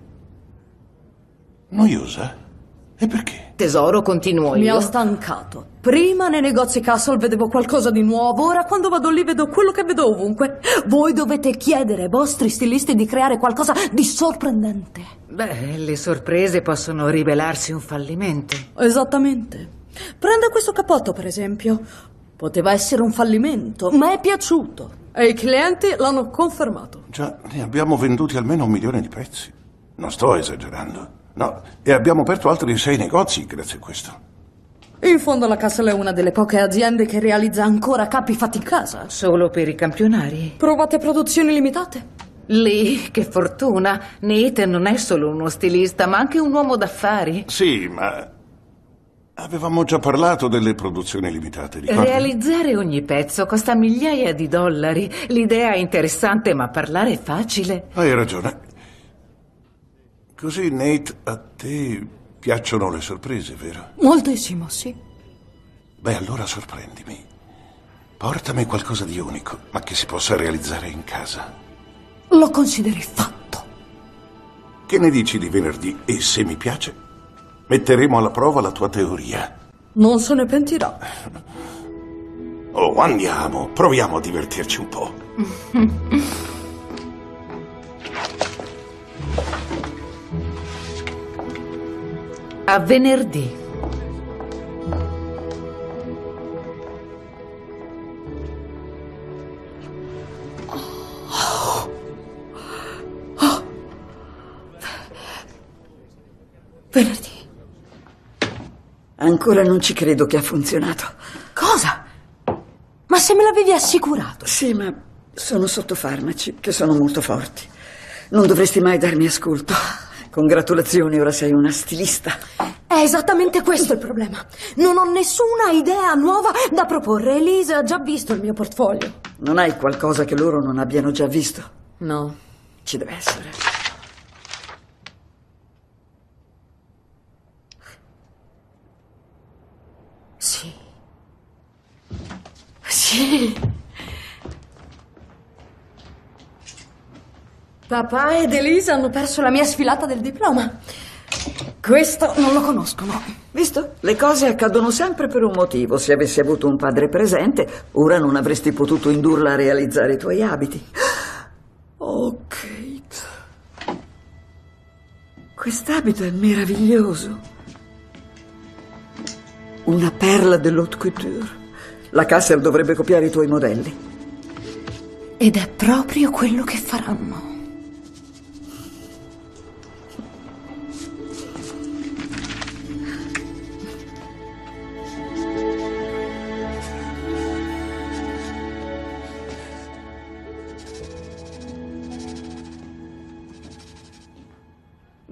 Noiosa? E perché? Tesoro, continuo io. Mi ha stancato. Prima nei negozi Castle vedevo qualcosa di nuovo, ora quando vado lì vedo quello che vedo ovunque. Voi dovete chiedere ai vostri stilisti di creare qualcosa di sorprendente. Beh, le sorprese possono rivelarsi un fallimento. Esattamente. Prenda questo cappotto, per esempio. Poteva essere un fallimento, ma è piaciuto. E i clienti l'hanno confermato. Già, ne abbiamo venduti almeno 1 milione di pezzi. Non sto esagerando. No, e abbiamo aperto altri 6 negozi grazie a questo. In fondo la Castle è una delle poche aziende che realizza ancora capi fatti in casa. Solo per i campionari? Provate produzioni limitate? Lì, che fortuna. Nate non è solo uno stilista, ma anche un uomo d'affari. Sì, ma avevamo già parlato delle produzioni limitate, ricordi? Realizzare ogni pezzo costa migliaia di dollari. L'idea è interessante, ma parlare è facile. Hai ragione. Così, Nate, a te piacciono le sorprese, vero? Moltissimo, sì. Beh, allora sorprendimi. Portami qualcosa di unico, ma che si possa realizzare in casa. Lo consideri fatto. Che ne dici di venerdì? E se mi piace, metteremo alla prova la tua teoria. Non se ne pentirà. Oh, andiamo, proviamo a divertirci un po'. A venerdì. Venerdì. Ancora non ci credo che ha funzionato. Cosa? Ma se me l'avevi assicurato? Sì, ma sono sotto farmaci, che sono molto forti. Non dovresti mai darmi ascolto. Congratulazioni, ora sei una stilista. È esattamente questo il problema. Non ho nessuna idea nuova da proporre. Elisa ha già visto il mio portfolio. Non hai qualcosa che loro non abbiano già visto? No. Ci deve essere. Sì. Sì. Papà ed Elisa hanno perso la mia sfilata del diploma. Questo non lo conoscono. Visto? Le cose accadono sempre per un motivo. Se avessi avuto un padre presente, ora non avresti potuto indurla a realizzare i tuoi abiti. Oh, Kate. Quest'abito è meraviglioso. Una perla dell'haute couture. La Castle dovrebbe copiare i tuoi modelli. Ed è proprio quello che faranno.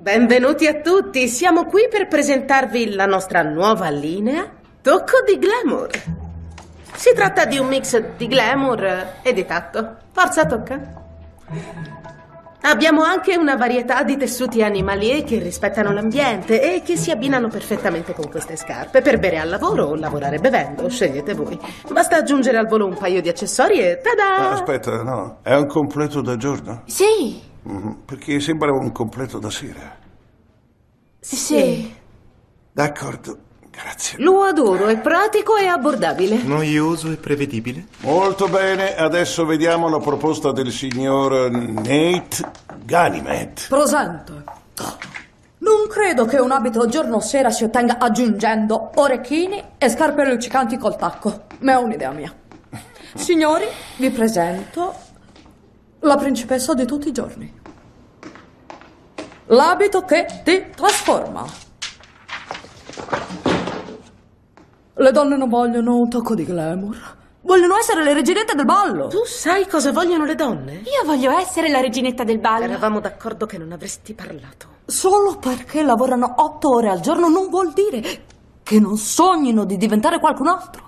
Benvenuti a tutti, siamo qui per presentarvi la nostra nuova linea Tocco di Glamour. Si tratta di un mix di glamour e di tatto. Forza, tocca. Abbiamo anche una varietà di tessuti animalier che rispettano l'ambiente e che si abbinano perfettamente con queste scarpe per bere al lavoro o lavorare bevendo, scegliete voi. Basta aggiungere al volo un paio di accessori e tada! Aspetta, no, è un completo da giorno? Sì. Perché sembra un completo da sera. Sì. D'accordo, grazie. Lo adoro, è pratico e abbordabile. Noioso e prevedibile? Molto bene, adesso vediamo la proposta del signor Nate Ganimet. Presente. Non credo che un abito giorno-sera si ottenga aggiungendo orecchini e scarpe luccicanti col tacco, ma è un'idea mia. Signori, vi presento la principessa di tutti i giorni. L'abito che ti trasforma. Le donne non vogliono un tocco di glamour. Vogliono essere le reginette del ballo. Tu sai cosa vogliono le donne? Io voglio essere la reginetta del ballo. Eravamo d'accordo che non avresti parlato. Solo perché lavorano 8 ore al giorno non vuol dire che non sognino di diventare qualcun altro.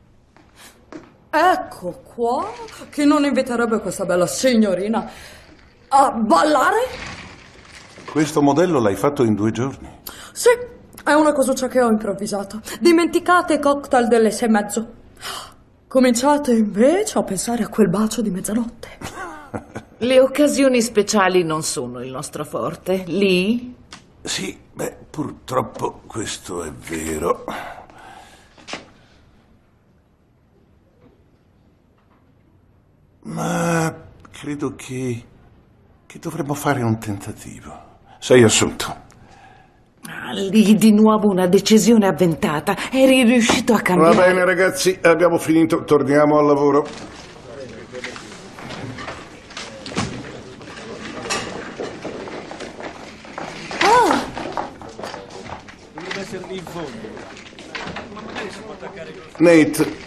Ecco qua chi non inviterebbe questa bella signorina a ballare? Questo modello l'hai fatto in 2 giorni? Sì, è una cosuccia che ho improvvisato. Dimenticate i cocktail delle 6:30. Cominciate invece a pensare a quel bacio di mezzanotte. Le occasioni speciali non sono il nostro forte. Lì? Sì, beh, purtroppo questo è vero. Ma credo che dovremmo fare un tentativo. Sei assunto. Lì di nuovo una decisione avventata. Eri riuscito a cambiare. Va bene ragazzi, abbiamo finito, torniamo al lavoro. Dovrebbe essere lì in fondo. Ma magari si può attaccare con... Nate,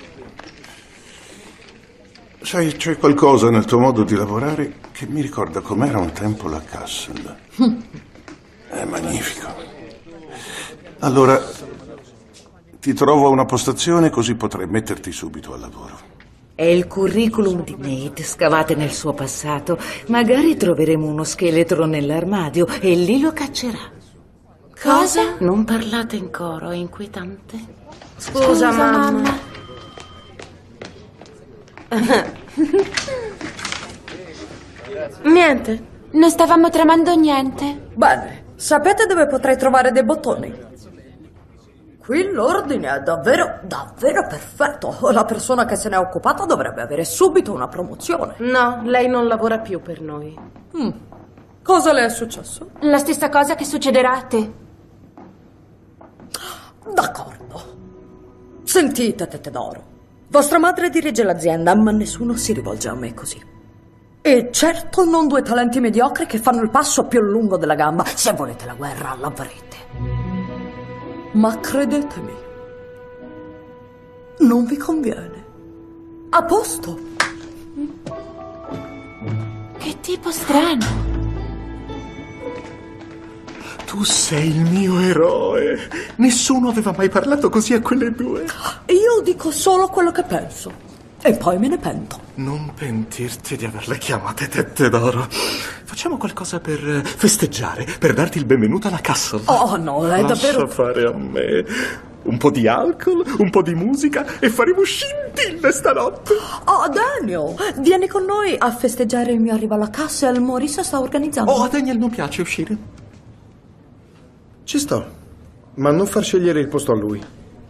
sai, c'è qualcosa nel tuo modo di lavorare che mi ricorda com'era un tempo la Castle. È magnifico. Allora, ti trovo una postazione così potrai metterti subito al lavoro. È il curriculum di Nate, scavate nel suo passato. Magari troveremo uno scheletro nell'armadio e lì lo caccerà. Cosa? Non parlate in coro, è inquietante. Scusa, mamma. Niente. Non stavamo tramando niente. Bene, sapete dove potrei trovare dei bottoni? Qui l'ordine è davvero, davvero perfetto. La persona che se n'è occupata dovrebbe avere subito una promozione. No, lei non lavora più per noi. Cosa le è successo? La stessa cosa che succederà a te. D'accordo. Sentite, tette d'oro. Vostra madre dirige l'azienda, ma nessuno si rivolge a me così. E certo non 2 talenti mediocri che fanno il passo più lungo della gamba. Se volete la guerra, l'avrete. Ma credetemi, non vi conviene. A posto. Che tipo strano. Tu sei il mio eroe. Nessuno aveva mai parlato così a quelle 2. Io dico solo quello che penso. E poi me ne pento. Non pentirti di averle chiamate tette d'oro. Facciamo qualcosa per festeggiare, per darti il benvenuto alla Castle. Oh no, è davvero... Lascia fare a me. Un po' di alcol, un po' di musica e faremo scintille stanotte. Oh, Daniel, vieni con noi a festeggiare il mio arrivo alla Castle. Maurice sta organizzando. Oh, a Daniel non piace uscire. Ci sto, ma non far scegliere il posto a lui.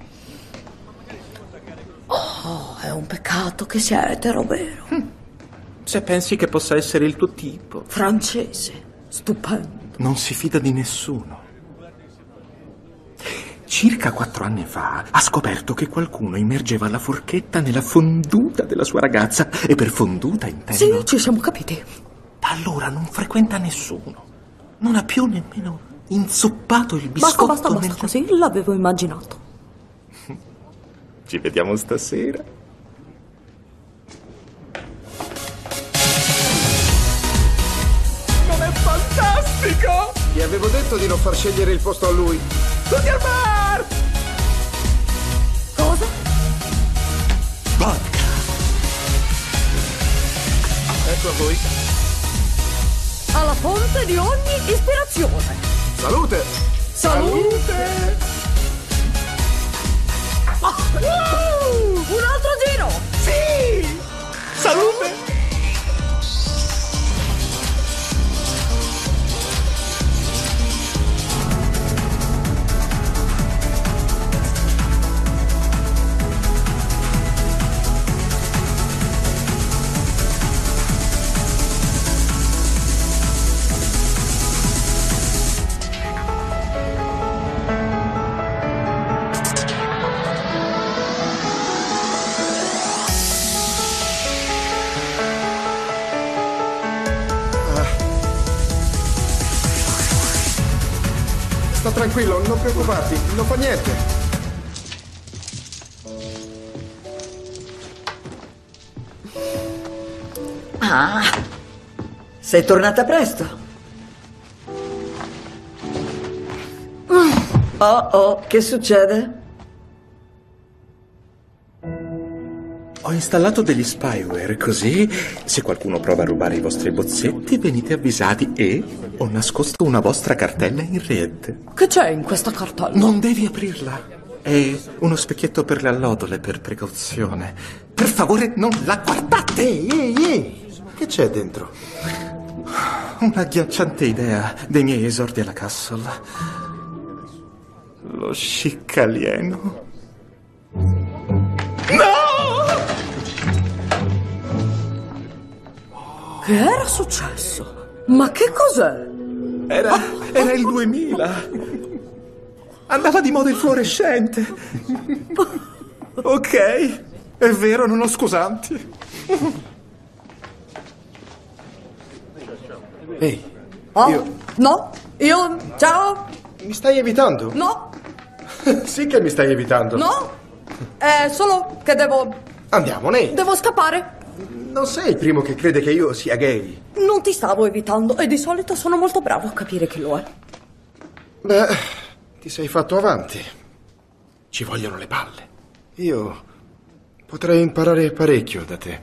Oh, è un peccato che sia etero, vero? Se pensi che possa essere il tuo tipo. Francese, stupendo. Non si fida di nessuno. Circa 4 anni fa ha scoperto che qualcuno immergeva la forchetta nella fonduta della sua ragazza. E per fonduta intendo... Sì, ci siamo capiti. Da allora non frequenta nessuno. Non ha più nemmeno inzuppato il biscotto. Basta così, l'avevo immaginato. Ci vediamo stasera. Non è fantastico? Ti avevo avevo detto di non far scegliere il posto a lui. Tutti al bar! Cosa? Vodka. Ecco a voi. Alla fonte di ogni ispirazione. Salute! Salute! Un altro giro! Sì! Salute! Sta tranquillo, non preoccuparti, non fa niente. Ah, sei tornata presto. Oh, che succede? Ho installato degli spyware, così se qualcuno prova a rubare i vostri bozzetti venite avvisati e ho nascosto una vostra cartella in rete. Che c'è in questa cartella? Non devi aprirla. È uno specchietto per le allodole, per precauzione. Per favore, non la guardate! Ehi! Che c'è dentro? Un'agghiacciante idea dei miei esordi alla Castle. Lo chic alieno. No! Che era successo? Ma che cos'è? Era il 2000. Andava di moda il fluorescente. Ok, è vero, non ho scusanti. Ehi, No, io... Ciao! mi stai evitando? No, Sì che mi stai evitando. no! È solo che devo... Andiamo, Nate. Devo scappare. Non sei il primo che crede che io sia gay. Non ti stavo evitando e di solito sono molto bravo a capire che lo è. Beh, ti sei fatto avanti. Ci vogliono le palle. Io potrei imparare parecchio da te.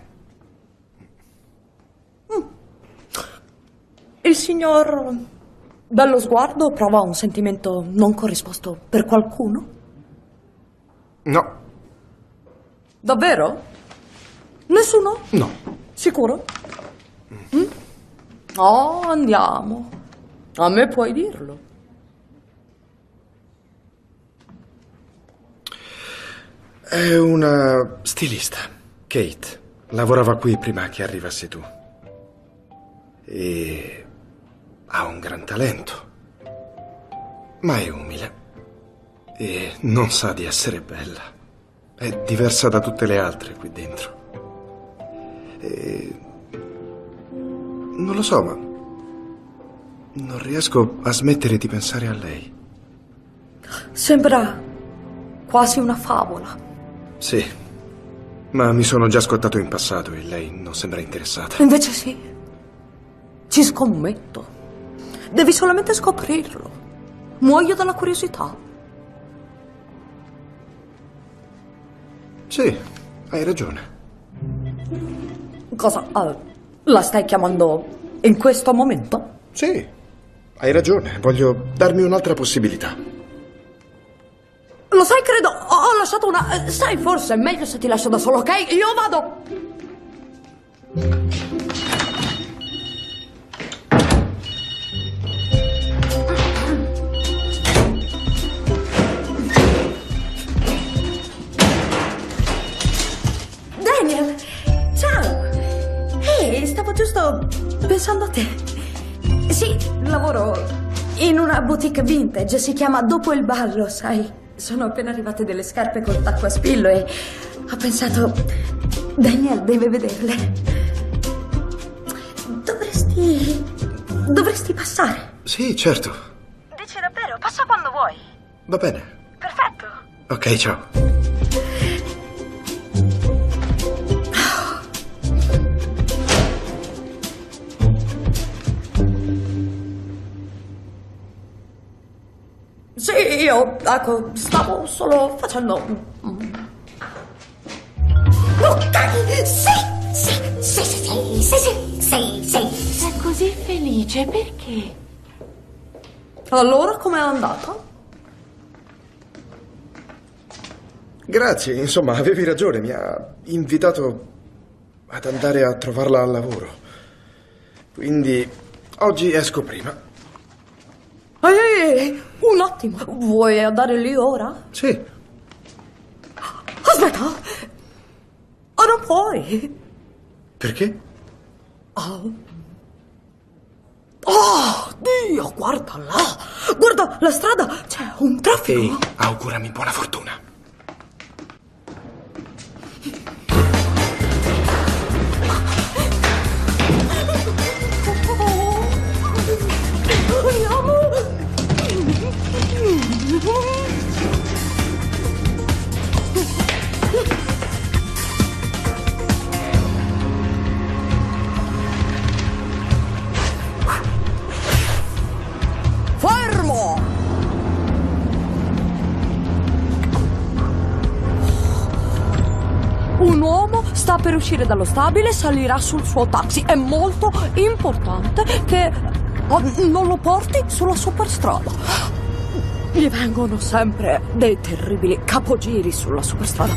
Il signor Bello Sguardo prova un sentimento non corrisposto per qualcuno? No, Davvero? Nessuno? no. Sicuro? Oh, andiamo. A me puoi dirlo. È una stilista, Kate. Lavorava qui prima che arrivassi tu. E ha un gran talento. Ma è umile. E non sa di essere bella. È diversa da tutte le altre qui dentro. E non lo so, ma non riesco a smettere di pensare a lei. Sembra quasi una favola. Sì, ma mi sono già scottato in passato e lei non sembra interessata. Invece sì. Ci scommetto. Devi solamente scoprirlo. Muoio dalla curiosità. Sì, hai ragione. Cosa? La stai chiamando in questo momento? Sì, hai ragione. Voglio darmi un'altra possibilità. Lo sai, credo ho lasciato una... Sai, forse è meglio se ti lascio da solo, ok? Io vado! Daniel! Ciao! Ehi, stavo giusto pensando a te. Sì, lavoro in una boutique vintage, si chiama Dopo il ballo, sai? Sono appena arrivate delle scarpe col tacco a spillo e ho pensato, Daniel deve vederle. Dovresti passare. Sì, certo. Dici davvero? Passa quando vuoi. Va bene. Perfetto. Ok, ciao. io, ecco, stavo solo facendo... Ok, sì. Sei così felice, perché? Allora com'è andata? Grazie, insomma, avevi ragione, mi ha invitato ad andare a trovarla al lavoro. Quindi oggi esco prima. Ehi, un attimo, vuoi andare lì ora? Sì. Aspetta, non puoi. Perché? Oh, Dio, guarda là! Guarda la strada, c'è un traffico. Ehi, augurami buona fortuna. Fermo! Un uomo sta per uscire dallo stabile e salirà sul suo taxi. È molto importante che non lo porti sulla superstrada. Gli vengono sempre dei terribili capogiri sulla superstrada.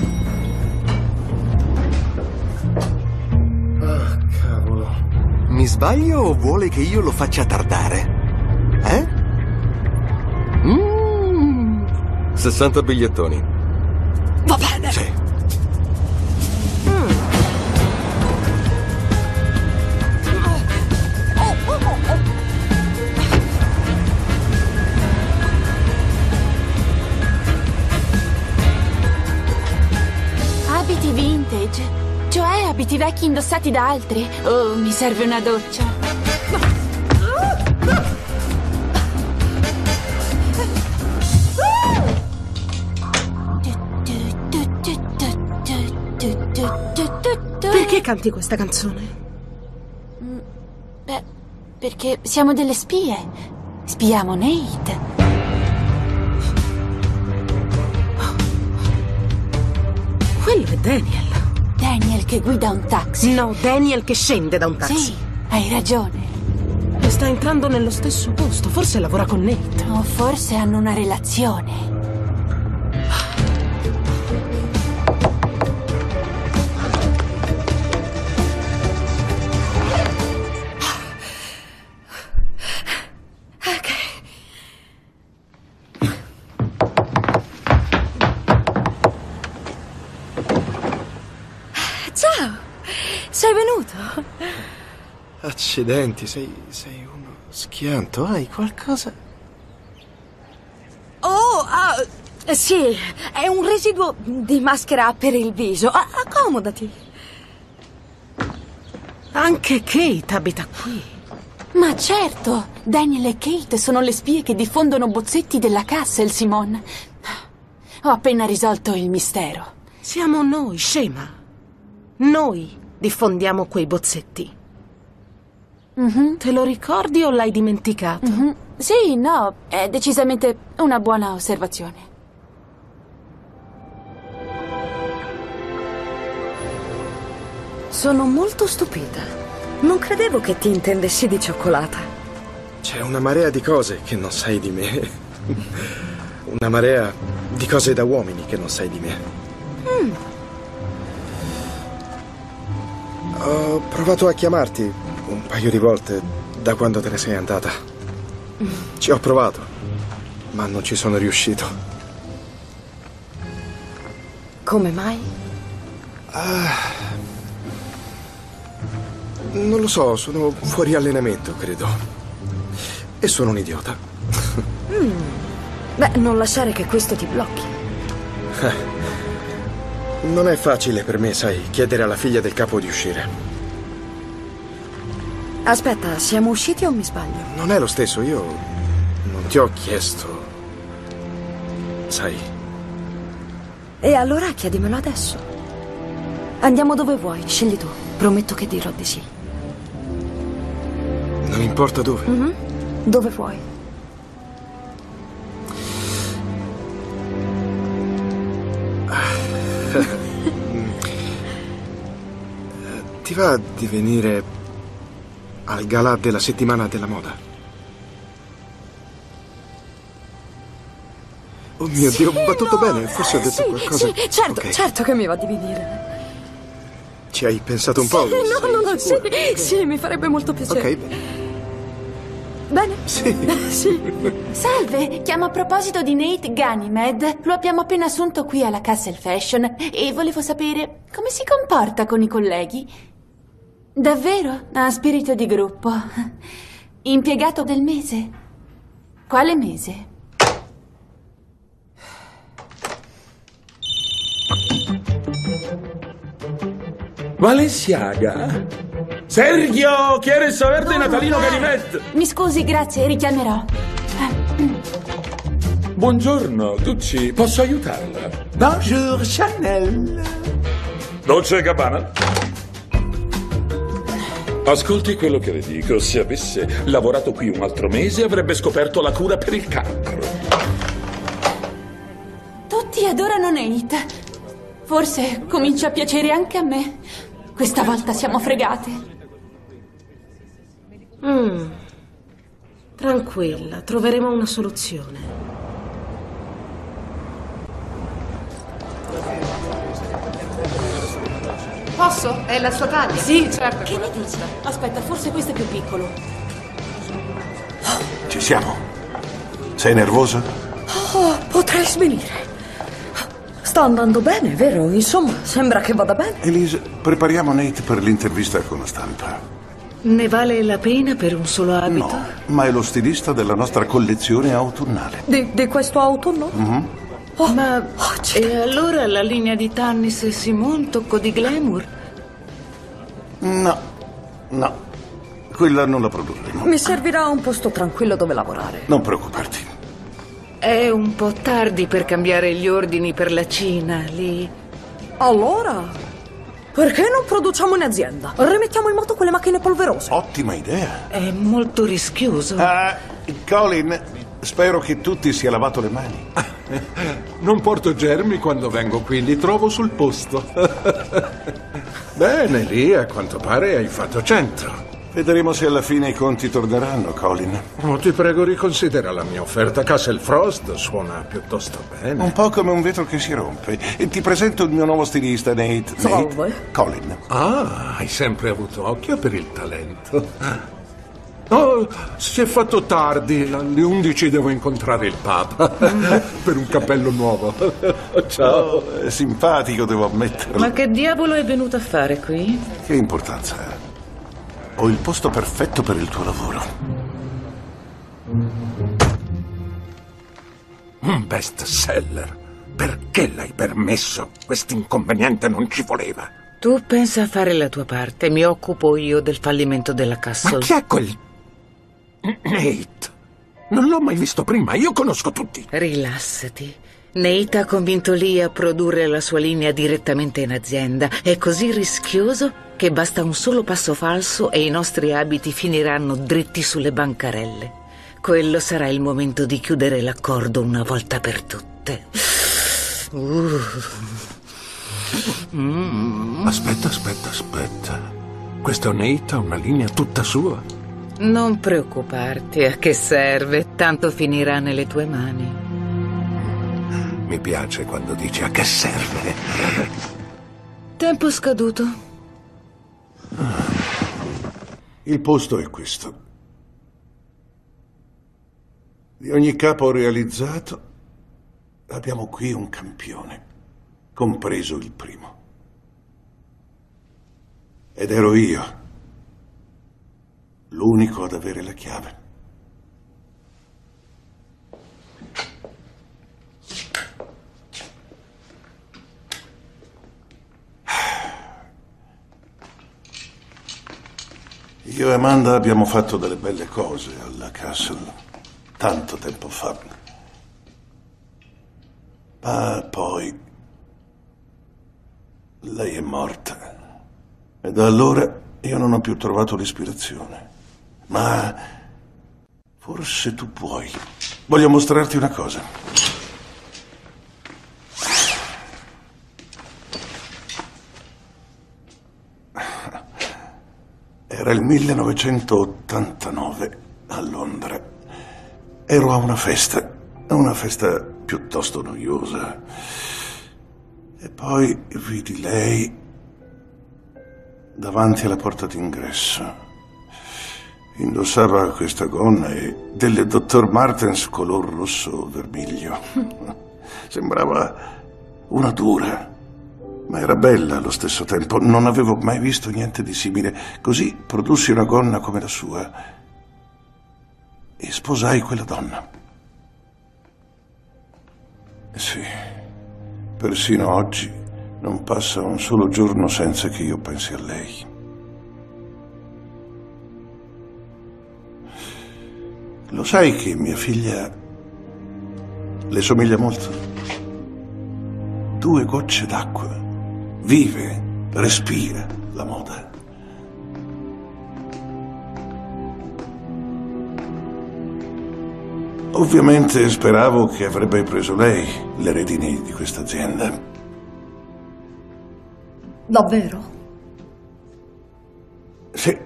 Ah, cavolo. Mi sbaglio o vuole che io lo faccia tardare? 60 bigliettoni. Va bene. Sì. Abiti vintage, cioè abiti vecchi indossati da altri. Oh, mi serve una doccia. Perché canti questa canzone? Beh, perché siamo delle spie. Spiamo Nate. Quello è Daniel. Daniel che guida un taxi. No, Daniel che scende da un taxi. Sì, hai ragione. E sta entrando nello stesso posto. Forse lavora con Nate. O forse hanno una relazione. Ciao, sei venuto? Accidenti, sei uno schianto. Hai qualcosa? Oh, sì, è un residuo di maschera per il viso. Accomodati. Anche Kate abita qui. Ma certo, Daniel e Kate sono le spie che diffondono bozzetti della Castle, Simone. Ho appena risolto il mistero. Siamo noi, scema. Noi diffondiamo quei bozzetti. Te lo ricordi o l'hai dimenticato? Sì, no, è decisamente una buona osservazione. Sono molto stupita. Non credevo che ti intendessi di cioccolata. C'è una marea di cose che non sai di me. Una marea di cose da uomini che non sai di me. Ho provato a chiamarti un paio di volte da quando te ne sei andata. Ci ho provato, ma non ci sono riuscito. Come mai? Non lo so, sono fuori allenamento, credo. E sono un idiota. Beh, non lasciare che questo ti blocchi. Non è facile per me, sai, chiedere alla figlia del capo di uscire. Aspetta, siamo usciti o mi sbaglio? Non è lo stesso, io non ti ho chiesto. Sai. E allora chiedimelo adesso. Andiamo dove vuoi, scegli tu. Prometto che dirò di sì. Non importa dove. Dove vuoi? va di venire al galà della settimana della moda? Oh mio Dio, ho battuto bene, forse ho detto qualcosa. Sì, certo, Ok. certo che mi va di venire. Ci hai pensato un po'? No, sì, mi farebbe molto piacere. Ok, bene. Bene? Sì. Sì. Salve, chiamo a proposito di Nate Ganymede. Lo abbiamo appena assunto qui alla Castle Fashion e volevo sapere come si comporta con i colleghi. Davvero? Ha spirito di gruppo. Impiegato del mese? Quale mese? Balenciaga? Sergio, ¿quieres saber de Natalino Ganymede? Mi scusi, grazie, richiamerò. Buongiorno, Gucci, posso aiutarla? Bonjour, Chanel. Dolce & Gabbana? Ascolti quello che le dico. Se avesse lavorato qui un altro mese avrebbe scoperto la cura per il cancro. Tutti adorano Nate. Forse comincia a piacere anche a me. Questa volta siamo fregate. Tranquilla, troveremo una soluzione. Posso? È la sua taglia? Sì, certo. Che ne dici? Aspetta, forse questo è più piccolo. Ci siamo. Sei nervosa? Oh, potrei svenire. Sta andando bene, vero? Insomma, sembra che vada bene. Elise, prepariamo Nate per l'intervista con la stampa. Ne vale la pena per un solo abito? No, ma è lo stilista della nostra collezione autunnale. Di questo autunno? Mhm. Ma e allora la linea di Tannis e Simone tocco di glamour? No, quella non la produrremo. Mi servirà un posto tranquillo dove lavorare. Non preoccuparti. È un po' tardi per cambiare gli ordini per la Cina, lì. Allora, perché non produciamo in azienda? Rimettiamo in moto quelle macchine polverose. Ottima idea. È molto rischioso. Colin, spero che tu ti sia lavato le mani. Non porto germi quando vengo qui, li trovo sul posto. Bene, lì a quanto pare hai fatto 100. Vedremo se alla fine i conti torneranno, Colin. Oh, ti prego, riconsidera la mia offerta. Castle Frost suona piuttosto bene. Un po' come un vetro che si rompe. E ti presento il mio nuovo stilista, Nate. Salve. Nate Colin. Ah, hai sempre avuto occhio per il talento. Oh, si è fatto tardi. Alle 11 devo incontrare il Papa per un cappello nuovo. Ciao. È simpatico, devo ammetterlo. Ma che diavolo è venuto a fare qui? Che importanza ha? Ho il posto perfetto per il tuo lavoro. Un best seller. Perché l'hai permesso? Quest'inconveniente non ci voleva. Tu pensa a fare la tua parte, mi occupo io del fallimento della Castle. Ma chi è quel Nate? Non l'ho mai visto prima, io conosco tutti. Rilassati. Nate ha convinto Lee a produrre la sua linea direttamente in azienda. È così rischioso che basta un solo passo falso e i nostri abiti finiranno dritti sulle bancarelle. Quello sarà il momento di chiudere l'accordo una volta per tutte. Aspetta. Questo Nate ha una linea tutta sua. Non preoccuparti, a che serve? Tanto finirà nelle tue mani. Mi piace quando dici a che serve. Tempo scaduto. Il posto è questo. Di ogni capo realizzato abbiamo qui un campione, compreso il primo. Ed ero io, l'unico ad avere la chiave. Io e Amanda abbiamo fatto delle belle cose alla Castle, tanto tempo fa. Ma poi lei è morta. E da allora io non ho più trovato l'ispirazione. Ma forse tu puoi. Voglio mostrarti una cosa. Era il 1989 a Londra. Ero a una festa piuttosto noiosa. E poi vidi lei davanti alla porta d'ingresso. Indossava questa gonna e delle Dr. Martens color rosso vermiglio. Sembrava una dura, ma era bella allo stesso tempo. Non avevo mai visto niente di simile. Così produssi una gonna come la sua e sposai quella donna. Sì, persino oggi non passa un solo giorno senza che io pensi a lei. Lo sai che mia figlia le somiglia molto? 2 gocce d'acqua. Vive, respira la moda. Ovviamente speravo che avrebbe preso lei le redini di questa azienda. Davvero? Sì.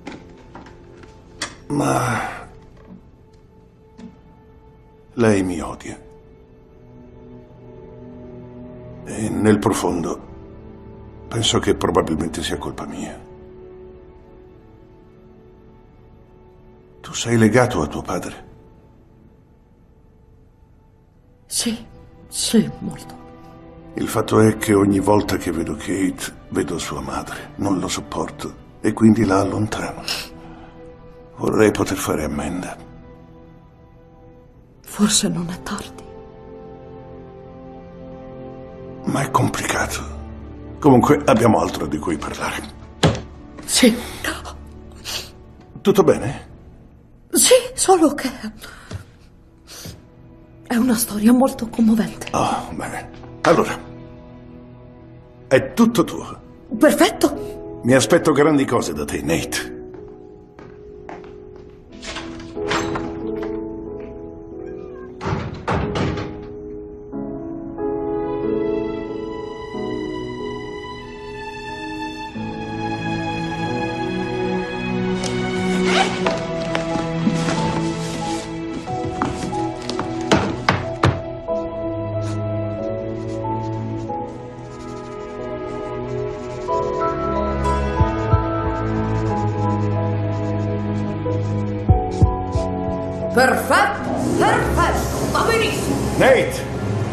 Ma lei mi odia. E nel profondo penso che probabilmente sia colpa mia. Tu sei legato a tuo padre? Sì, molto. Il fatto è che ogni volta che vedo Kate, vedo sua madre. Non lo sopporto e quindi la allontano. Vorrei poter fare ammenda. Forse non è tardi. Ma è complicato. Comunque abbiamo altro di cui parlare. Sì. Tutto bene? Sì, solo che è una storia molto commovente. Oh, bene. Allora, è tutto tuo. Perfetto. Mi aspetto grandi cose da te, Nate. Perfetto, va benissimo. Nate!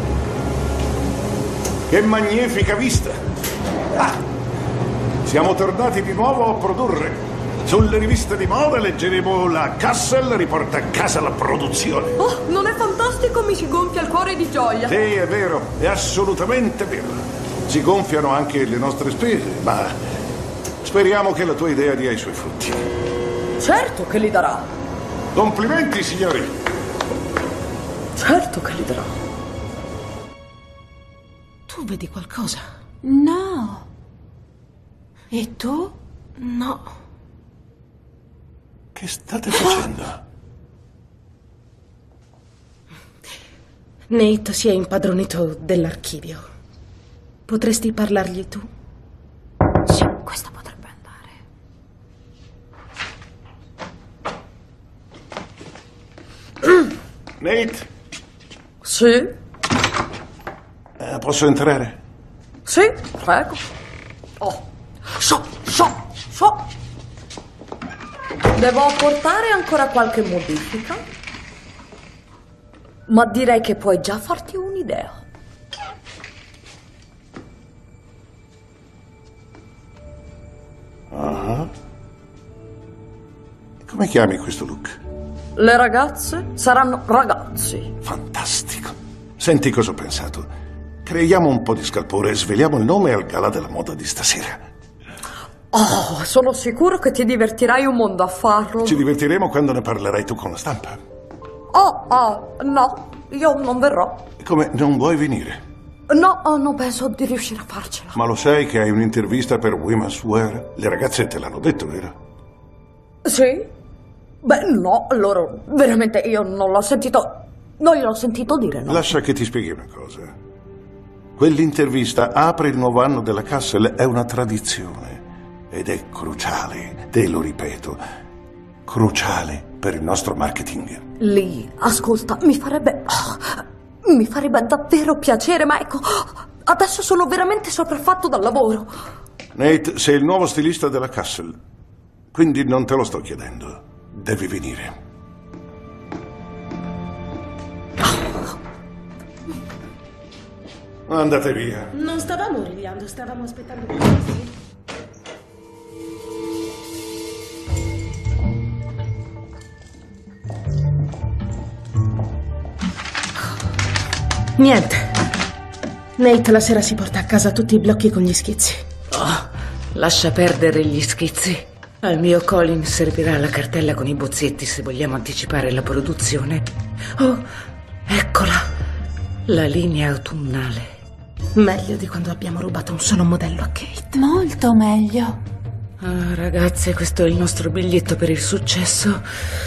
Che magnifica vista! Ah, siamo tornati di nuovo a produrre. Sulle riviste di moda leggeremo la Cassel riporta a casa la produzione. Oh, non è fantastico? Mi si gonfia il cuore di gioia. Sì, è vero, è assolutamente vero. Si gonfiano anche le nostre spese, ma speriamo che la tua idea dia i suoi frutti. Certo che li darà. Complimenti, signori. Certo che li darà. Tu vedi qualcosa? No. E tu? No. Che state facendo? Nate si è impadronito dell'archivio. Potresti parlargli tu? Sì, questo potrebbe andare. Nate? Sì? Posso entrare? Sì, prego. Oh, so. Devo apportare ancora qualche modifica? Ma direi che puoi già farti un'idea. Ah. Come chiami questo look? Le ragazze saranno ragazzi. Fantastico. Senti cosa ho pensato. Creiamo un po' di scalpore e sveliamo il nome al gala della moda di stasera. Oh, sono sicuro che ti divertirai un mondo a farlo. Ci divertiremo quando ne parlerai tu con la stampa. No, io non verrò. Come, non vuoi venire? No, non penso di riuscire a farcela. Ma lo sai che hai un'intervista per Women's Wear? Le ragazze te l'hanno detto, vero? Sì? Beh, no, loro, veramente io non l'ho sentito. Non gliel'ho sentito dire, no. Lascia che ti spieghi una cosa. Quell'intervista apre il nuovo anno della Cassel, è una tradizione. ed è cruciale, te lo ripeto, cruciale per il nostro marketing. Lee, ascolta, mi farebbe davvero piacere, ma ecco, adesso sono veramente sopraffatto dal lavoro. Nate, sei il nuovo stilista della Castle, quindi non te lo sto chiedendo. Devi venire. Andate via. Non stavamo origliando, stavamo aspettando che passi. Niente. Nate la sera si porta a casa tutti i blocchi con gli schizzi. Oh, lascia perdere gli schizzi. Al mio Colin servirà la cartella con i bozzetti se vogliamo anticipare la produzione. Oh, eccola, la linea autunnale. Meglio di quando abbiamo rubato un solo modello a Kate. Molto meglio. Ah, ragazze, questo è il nostro biglietto per il successo.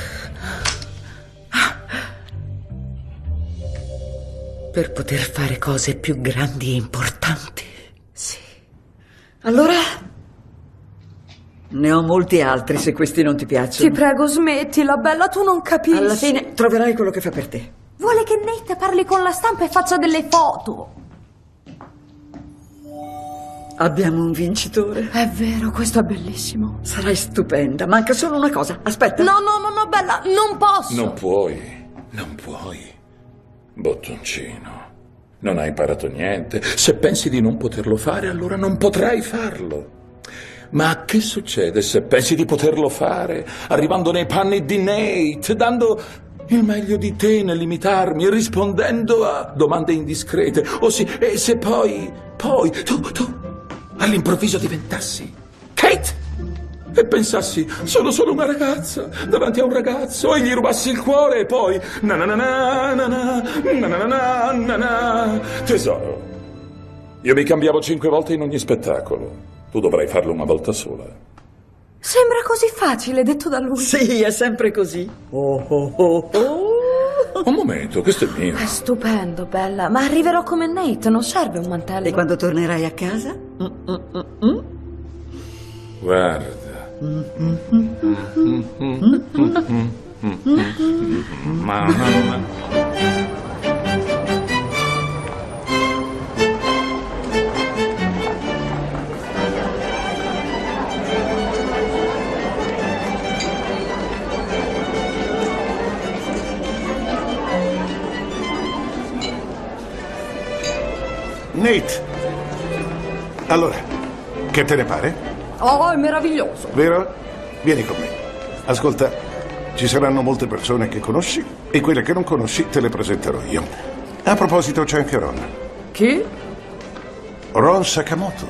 Per poter fare cose più grandi e importanti. Sì. Allora, ne ho molti altri se questi non ti piacciono. Ti prego, smettila, bella, tu non capisci. Alla fine troverai quello che fa per te. Vuole che Nate parli con la stampa e faccia delle foto. Abbiamo un vincitore. È vero, questo è bellissimo. Sarai stupenda. Manca solo una cosa. Aspetta. No, bella, non posso. Non puoi. Bottoncino, non hai imparato niente. Se pensi di non poterlo fare, allora non potrai farlo. Ma che succede se pensi di poterlo fare, arrivando nei panni di Nate, dando il meglio di te nell'imitarmi, rispondendo a domande indiscrete? O sì, e se poi tu all'improvviso diventassi Kate e pensassi sono solo una ragazza davanti a un ragazzo e gli rubassi il cuore e poi tesoro, io mi cambiavo 5 volte in ogni spettacolo, tu dovrai farlo una volta sola. Sembra così facile, detto da lui. Sì, è sempre così. Un momento, questo è mio. È stupendo, bella, ma arriverò come Nate, non serve un mantello. E quando tornerai a casa? Guarda. Nate, allora, che te ne pare? Oh, è meraviglioso. Vero? Vieni con me. Ascolta, ci saranno molte persone che conosci e quelle che non conosci te le presenterò io. A proposito, c'è anche Ron. Chi? Ron Sakamoto.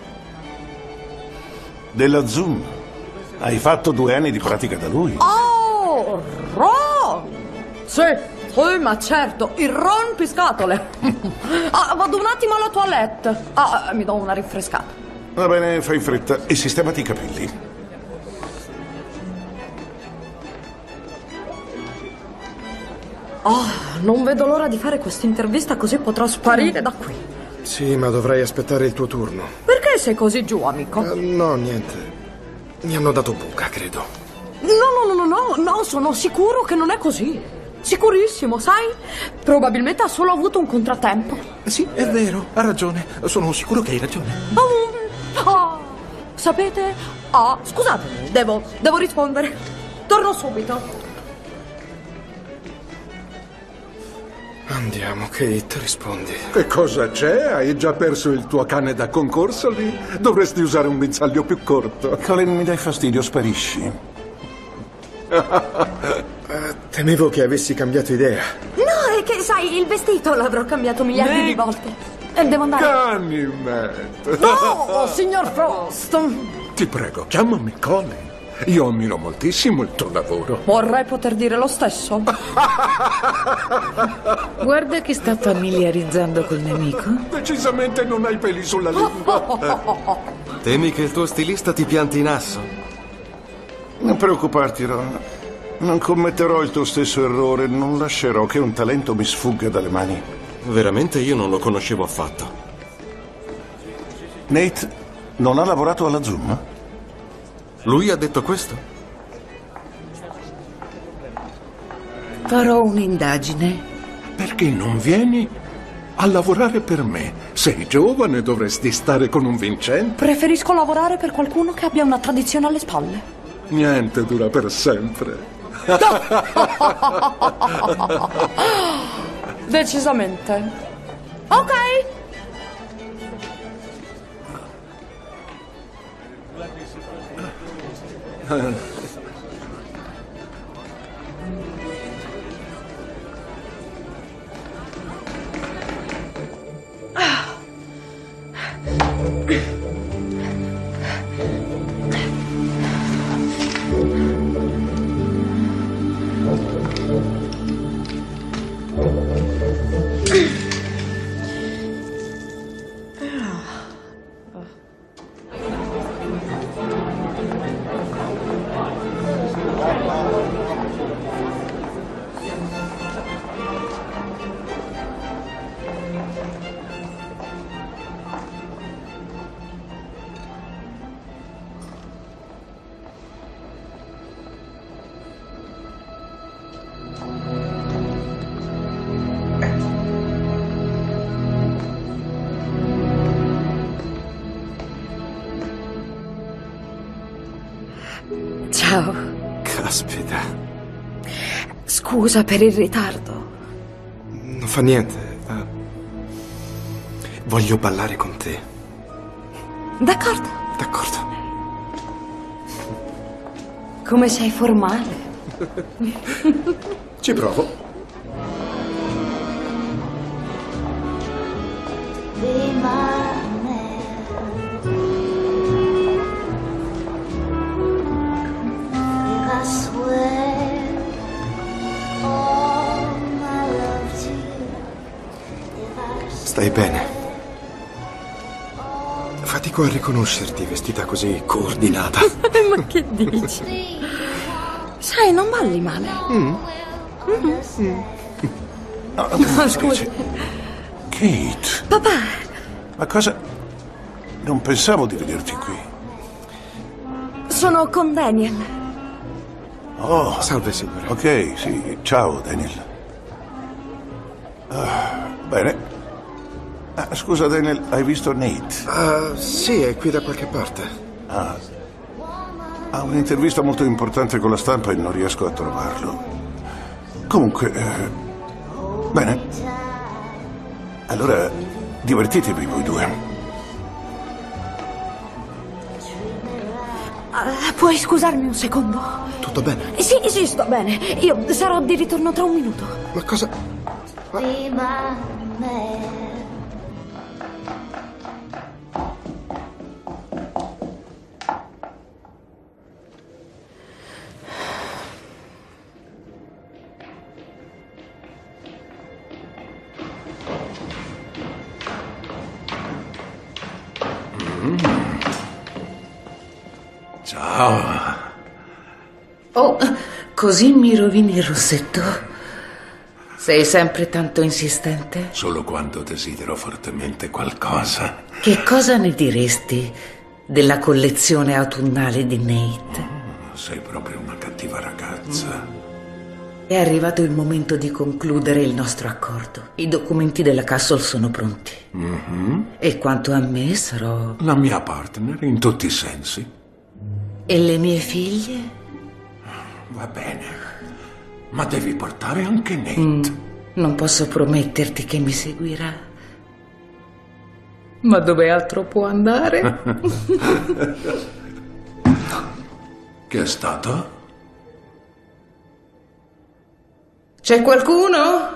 Della Zoom. Hai fatto 2 anni di pratica da lui. Oh, Ron! Sì, ma certo, il rompiscatole. Vado un attimo alla toilette. Mi do una rinfrescata. Va bene, fai in fretta e sistemati i capelli. Non vedo l'ora di fare questa intervista così potrò sparire da qui. Sì, ma dovrai aspettare il tuo turno. Perché sei così giù, amico? No, niente. Mi hanno dato buca, credo. No, sono sicuro che non è così. Sicurissimo, sai? Probabilmente ha solo avuto un contrattempo. Sì, è vero, ha ragione. Sono sicuro che hai ragione. Sapete? Scusatemi, devo rispondere. Torno subito. Andiamo, Kate, rispondi. Che cosa c'è? Hai già perso il tuo cane da concorso lì? Dovresti usare un guinzaglio più corto. Colin, mi dai fastidio, sparisci. Temevo che avessi cambiato idea. No, è che, sai, il vestito l'avrò cambiato miliardi di volte. E devo andare. Ganymede! No, signor Frost! Ti prego, chiamami Colin. Io ammiro moltissimo il tuo lavoro. Vorrei poter dire lo stesso. Guarda che sta familiarizzando col nemico. Decisamente non hai peli sulla lingua. Temi che il tuo stilista ti pianti in asso? Non preoccuparti, Ron. Non commetterò il tuo stesso errore. Non lascerò che un talento mi sfugga dalle mani. Veramente io non lo conoscevo affatto. Nate non ha lavorato alla Zoom? Lui ha detto questo? Farò un'indagine. Perché non vieni a lavorare per me? Sei giovane, dovresti stare con un vincente. Preferisco lavorare per qualcuno che abbia una tradizione alle spalle. Niente dura per sempre. Decisamente. Ok. Ciao. Caspita. Scusa per il ritardo. Non fa niente. Voglio ballare con te. D'accordo. D'accordo. Come sei formale. Ci provo. Stai bene? Fatico a riconoscerti vestita così coordinata. Ma che dici? Sai, non balli male. No, scusi. Kate. Papà. Ma cosa? Non pensavo di vederti qui. Sono con Daniel. Oh. Salve, signore. Ok, sì. Ciao, Daniel. Bene. Scusa, Daniel, hai visto Nate? Sì, è qui da qualche parte. Ha un'intervista molto importante con la stampa e non riesco a trovarlo. Comunque, bene. Allora, divertitevi voi due. Puoi scusarmi un secondo? Tutto bene? Sì, sto bene. Io sarò di ritorno tra un minuto. Ma cosa? Ciao. Oh, così mi rovini il rossetto? Sei sempre tanto insistente? Solo quando desidero fortemente qualcosa. Che cosa ne diresti della collezione autunnale di Nate? Sei proprio una cattiva ragazza. È arrivato il momento di concludere il nostro accordo. I documenti della Castle sono pronti. E quanto a me sarò... La mia partner in tutti i sensi. E le mie figlie? Va bene, ma devi portare anche Nate. Non posso prometterti che mi seguirà. Ma dove altro può andare? Che è stato? C'è qualcuno?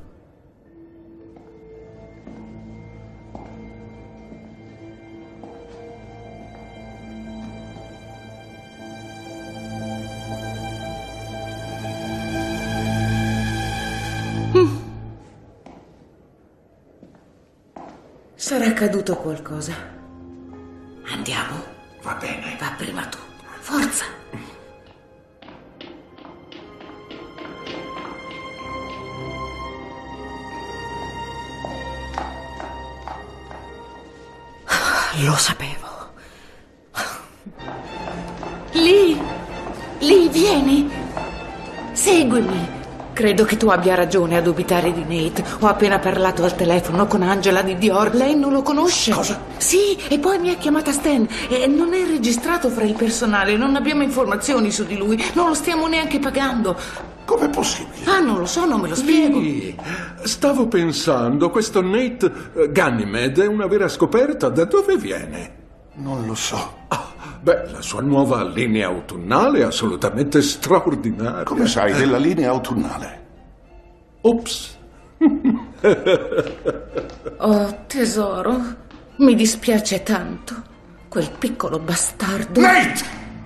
Sarà accaduto qualcosa. Andiamo. Va bene. Va prima tu. Forza. Lo sapevo. Vieni, seguimi. Credo che tu abbia ragione a dubitare di Nate. Ho appena parlato al telefono con Angela di Dior. Lei non lo conosce. Cosa? Sì, e poi mi ha chiamata Stan. E non è registrato fra il personale. Non abbiamo informazioni su di lui. Non lo stiamo neanche pagando. Com'è possibile? Ah, non lo so, non me lo spiego. Sì, stavo pensando, questo Nate Ganymede è una vera scoperta. Da dove viene? Non lo so. Beh, la sua nuova linea autunnale è assolutamente straordinaria. Come sai della linea autunnale? Ops. Oh, tesoro, mi dispiace tanto. Quel piccolo bastardo. Nate!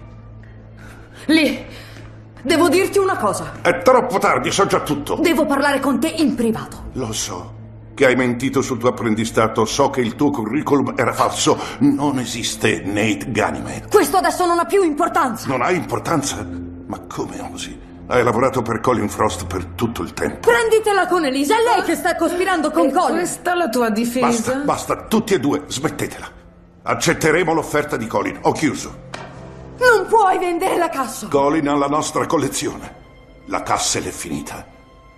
Lì, devo dirti una cosa. È troppo tardi, so già tutto. Devo parlare con te in privato. Lo so che hai mentito sul tuo apprendistato, so che il tuo curriculum era falso. Non esiste Nate Ganymede. Questo adesso non ha più importanza. Non ha importanza? Ma come osi? Hai lavorato per Colin Frost per tutto il tempo. Prenditela con Elisa, è lei che sta cospirando con Colin. Questa è la tua difesa? Basta, tutti e due, smettetela. Accetteremo l'offerta di Colin, ho chiuso. Non puoi vendere la cassa. Colin ha la nostra collezione. La Cassel è finita.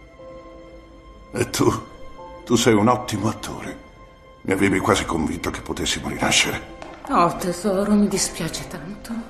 E tu sei un ottimo attore. Mi avevi quasi convinto che potessimo rinascere. Oh, tesoro, mi dispiace tanto.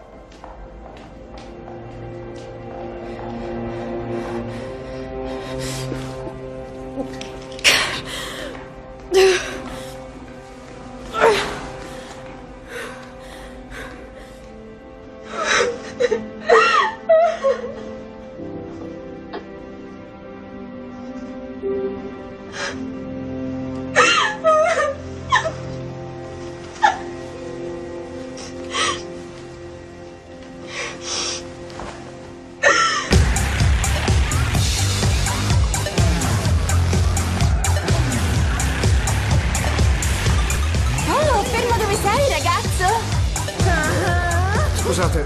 Scusate.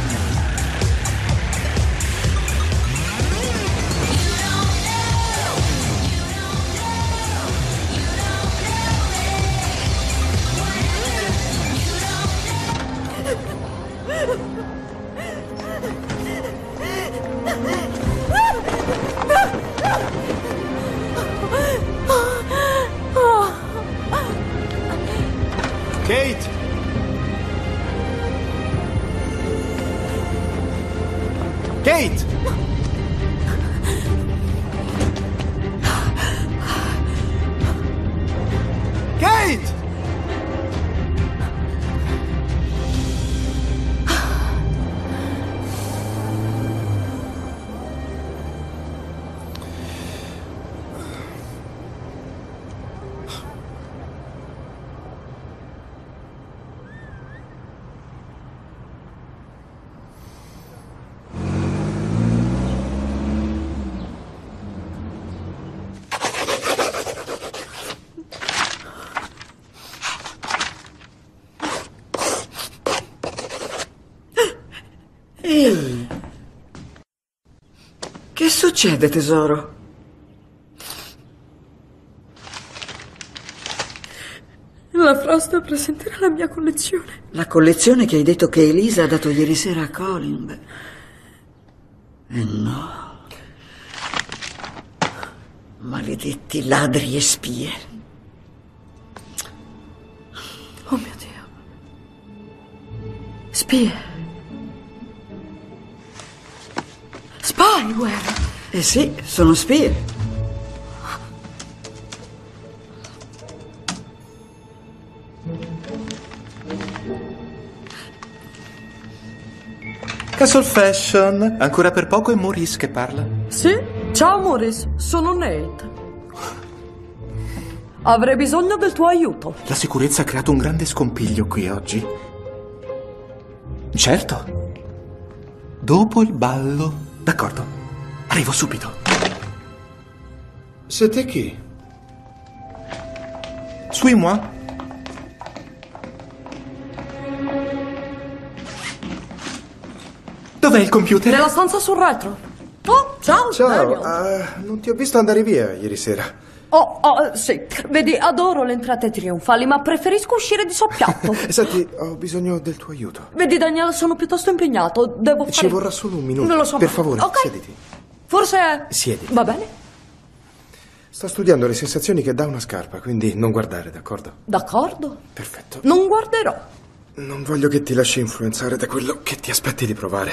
Kate! Kate! Kate! Ehi, che succede, tesoro? La Frost presenterà la mia collezione. La collezione che hai detto che Elisa ha dato ieri sera a Colin. No. Maledetti ladri e spie. Oh mio Dio. Spie. Spyware! Eh sì, sono spie. Castle Fashion, ancora per poco è Maurice che parla. Sì? Ciao Maurice, sono Nate. Avrei bisogno del tuo aiuto. La sicurezza ha creato un grande scompiglio qui oggi. Certo. Dopo il ballo. D'accordo, arrivo subito. Siete chi? Suis-moi. Dov'è il computer? Nella stanza sul retro. Oh, ciao. Ciao, Daniel. non ti ho visto andare via ieri sera. Sì. Vedi, adoro le entrate trionfali, ma preferisco uscire di soppiatto. Senti, ho bisogno del tuo aiuto. Vedi, Daniel, sono piuttosto impegnato. Devo fare... Ci vorrà solo un minuto. Non lo so. Per favore, Ok. siediti. Forse... Siediti. Va bene? Sto studiando le sensazioni che dà una scarpa, quindi non guardare, d'accordo? D'accordo. Perfetto. Non guarderò. Non voglio che ti lasci influenzare da quello che ti aspetti di provare.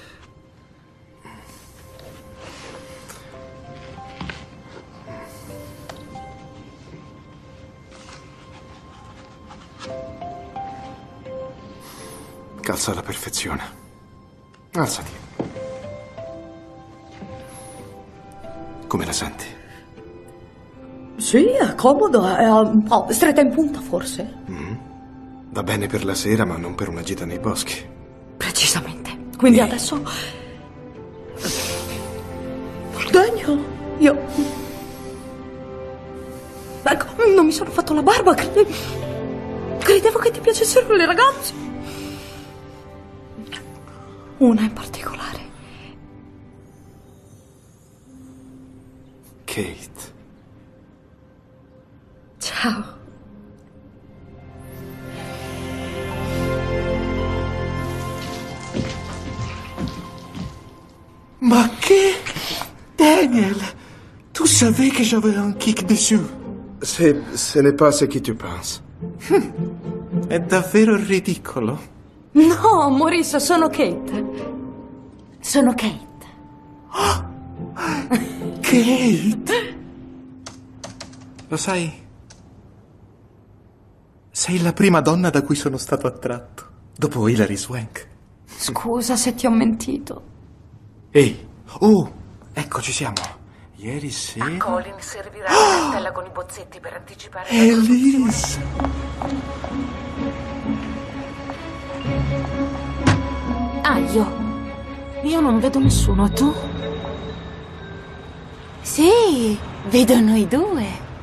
Calza alla perfezione. Alzati. Come la senti? Sì, è comodo, è un po' stretta in punta forse. Va bene per la sera, ma non per una gita nei boschi. Precisamente. Quindi adesso... Daniel, io... Ecco, non mi sono fatto la barba, credevo che ti piacessero le ragazze. Una in particolare. Kate. Ciao. Ma che? Daniel, tu savais que j'avais un kick dessus? Ce n'est pas ce que tu penses. È davvero ridicolo. No, Maurice, sono Kate. Sono Kate. Kate? Lo sai? Sei la prima donna da cui sono stato attratto, dopo Hilary Swank. Scusa se ti ho mentito. Ehi, oh, ecco ci siamo. Ieri sera... A Colin servirà la cartella con i bozzetti per anticipare... Elise! Io non vedo nessuno, tu? Sì, vedo noi due.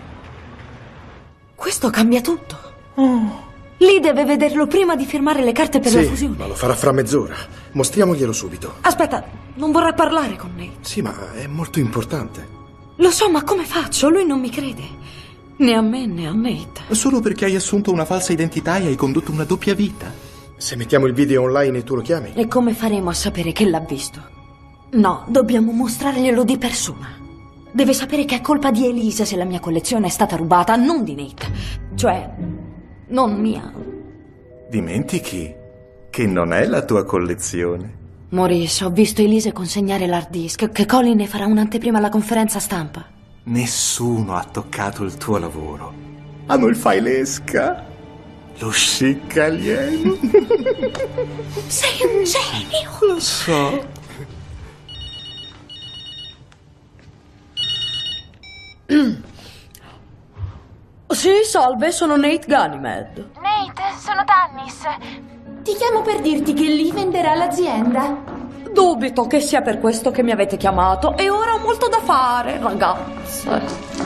Questo cambia tutto. Lei deve vederlo prima di firmare le carte per la Sì, fusione. ma lo farà fra mezz'ora. Mostriamoglielo subito. Aspetta, non vorrà parlare con lei. Sì, ma è molto importante. Lo so, ma come faccio? Lui non mi crede. Né a me né a Nate. Solo perché hai assunto una falsa identità e hai condotto una doppia vita. Se mettiamo il video online e tu lo chiami? E come faremo a sapere che l'ha visto? No, dobbiamo mostrarglielo di persona. Deve sapere che è colpa di Elisa se la mia collezione è stata rubata, non di Nate. Cioè, non mia. Dimentichi che non è la tua collezione. Maurice, ho visto Elise consegnare l'hard disk, che Colin ne farà un'anteprima alla conferenza stampa. Nessuno ha toccato il tuo lavoro. Hanno il failesca. Lo chic alieno. Sei un genio. Lo so. Sì, salve, sono Nate Ganymed. Nate, sono Tannis. Ti chiamo per dirti che Lee venderà l'azienda. Dubito che sia per questo che mi avete chiamato e ora ho molto da fare, ragazze.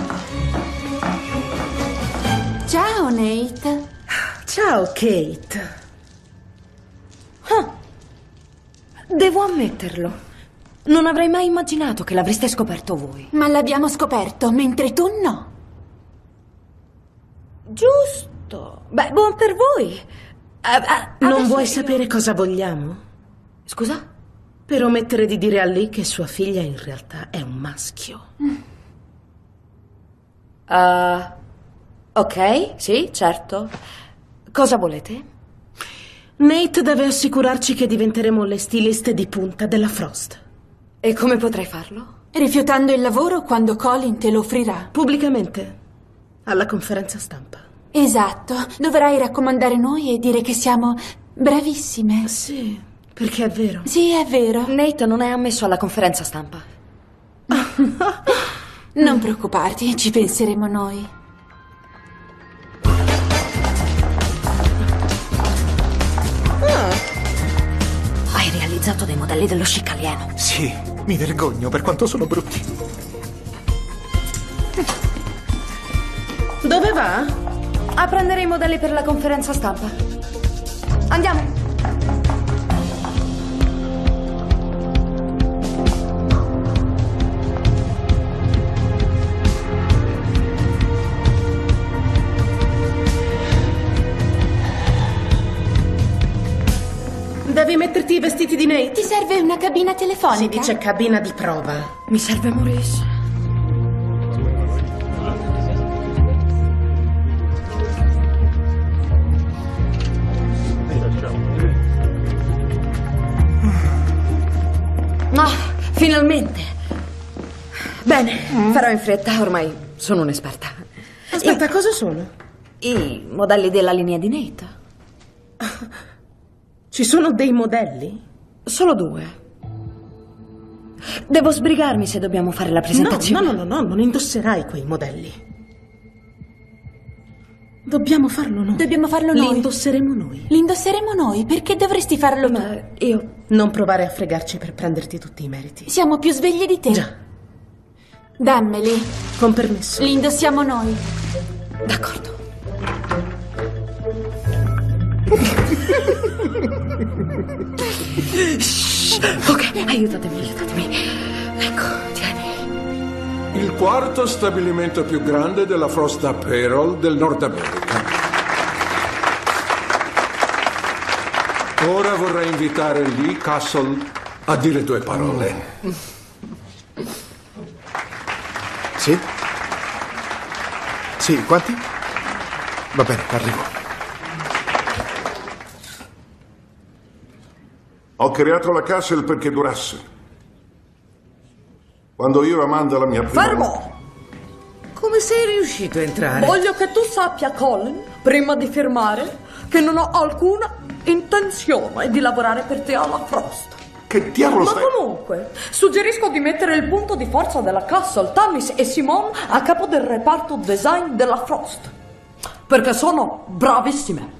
Ciao, Nate. Ciao, Kate. Devo ammetterlo. Non avrei mai immaginato che l'avreste scoperto voi. Ma l'abbiamo scoperto, mentre tu no. Giusto. Beh, buon per voi. Non vuoi sapere cosa vogliamo? Scusa? Per omettere di dire a Lee che sua figlia in realtà è un maschio. Ok, sì, certo. Cosa volete? Nate deve assicurarci che diventeremo le stylist di punta della Frost. E come potrei farlo? Rifiutando il lavoro quando Colin te lo offrirà. Pubblicamente, alla conferenza stampa. Esatto, dovrai raccomandare noi e dire che siamo bravissime. Sì, perché è vero. Sì, è vero. Nate non è ammesso alla conferenza stampa. Non preoccuparti, ci penseremo noi. Hai realizzato dei modelli dello chic alieno. Sì, mi vergogno per quanto sono brutti. Dove va? A prendere i modelli per la conferenza stampa. Andiamo. visti i vestiti di Nate? Ti serve una cabina telefonica? Si dice cabina di prova. Mi serve Maurice. Ah, finalmente. Bene, farò in fretta, ormai sono un'esperta. Aspetta, cosa sono? I modelli della linea di Nate. Ci sono dei modelli? Solo 2. Devo sbrigarmi se dobbiamo fare la presentazione. No, non indosserai quei modelli. Dobbiamo farlo noi. Dobbiamo farlo noi. Li indosseremo noi. Li indosseremo noi? Perché dovresti farlo tu? Ma io... Non provare a fregarci per prenderti tutti i meriti. Siamo più svegli di te. Già. Dammeli. Con permesso. Li indossiamo noi. D'accordo. Ok, aiutatemi. Ecco, tieni. Il quarto stabilimento più grande della Frost Apparel del Nord America. Ora vorrei invitare Lee Castle a dire 2 parole. Sì? Sì, quanti? Va bene, arrivo. Ho creato la Castle perché durasse. Quando io e Amanda, la mia prima... Fermo! Come sei riuscito a entrare? Voglio che tu sappia, Colin, prima di firmare, che non ho alcuna intenzione di lavorare per te alla Frost. Che diavolo Ma stai... comunque, suggerisco di mettere il punto di forza della Castle, Tamis e Simone a capo del reparto design della Frost. Perché sono bravissime.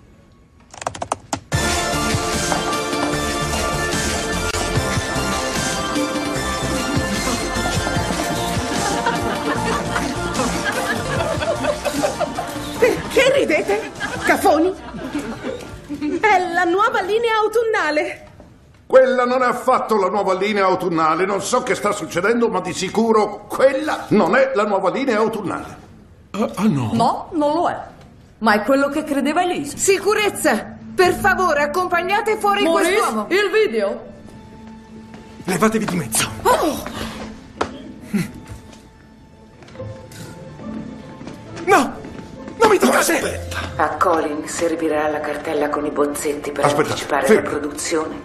Che ridete? Cafoni? È la nuova linea autunnale. Quella non è affatto la nuova linea autunnale. Non so che sta succedendo, ma di sicuro quella non è la nuova linea autunnale. No. No, non lo è. Ma è quello che credeva Elisa. Sicurezza! Per favore, accompagnate fuori quest'uomo. Il video. Levatevi di mezzo. No! Non mi toccate! Aspetta. A Colin servirà la cartella con i bozzetti per anticipare fermo. la produzione.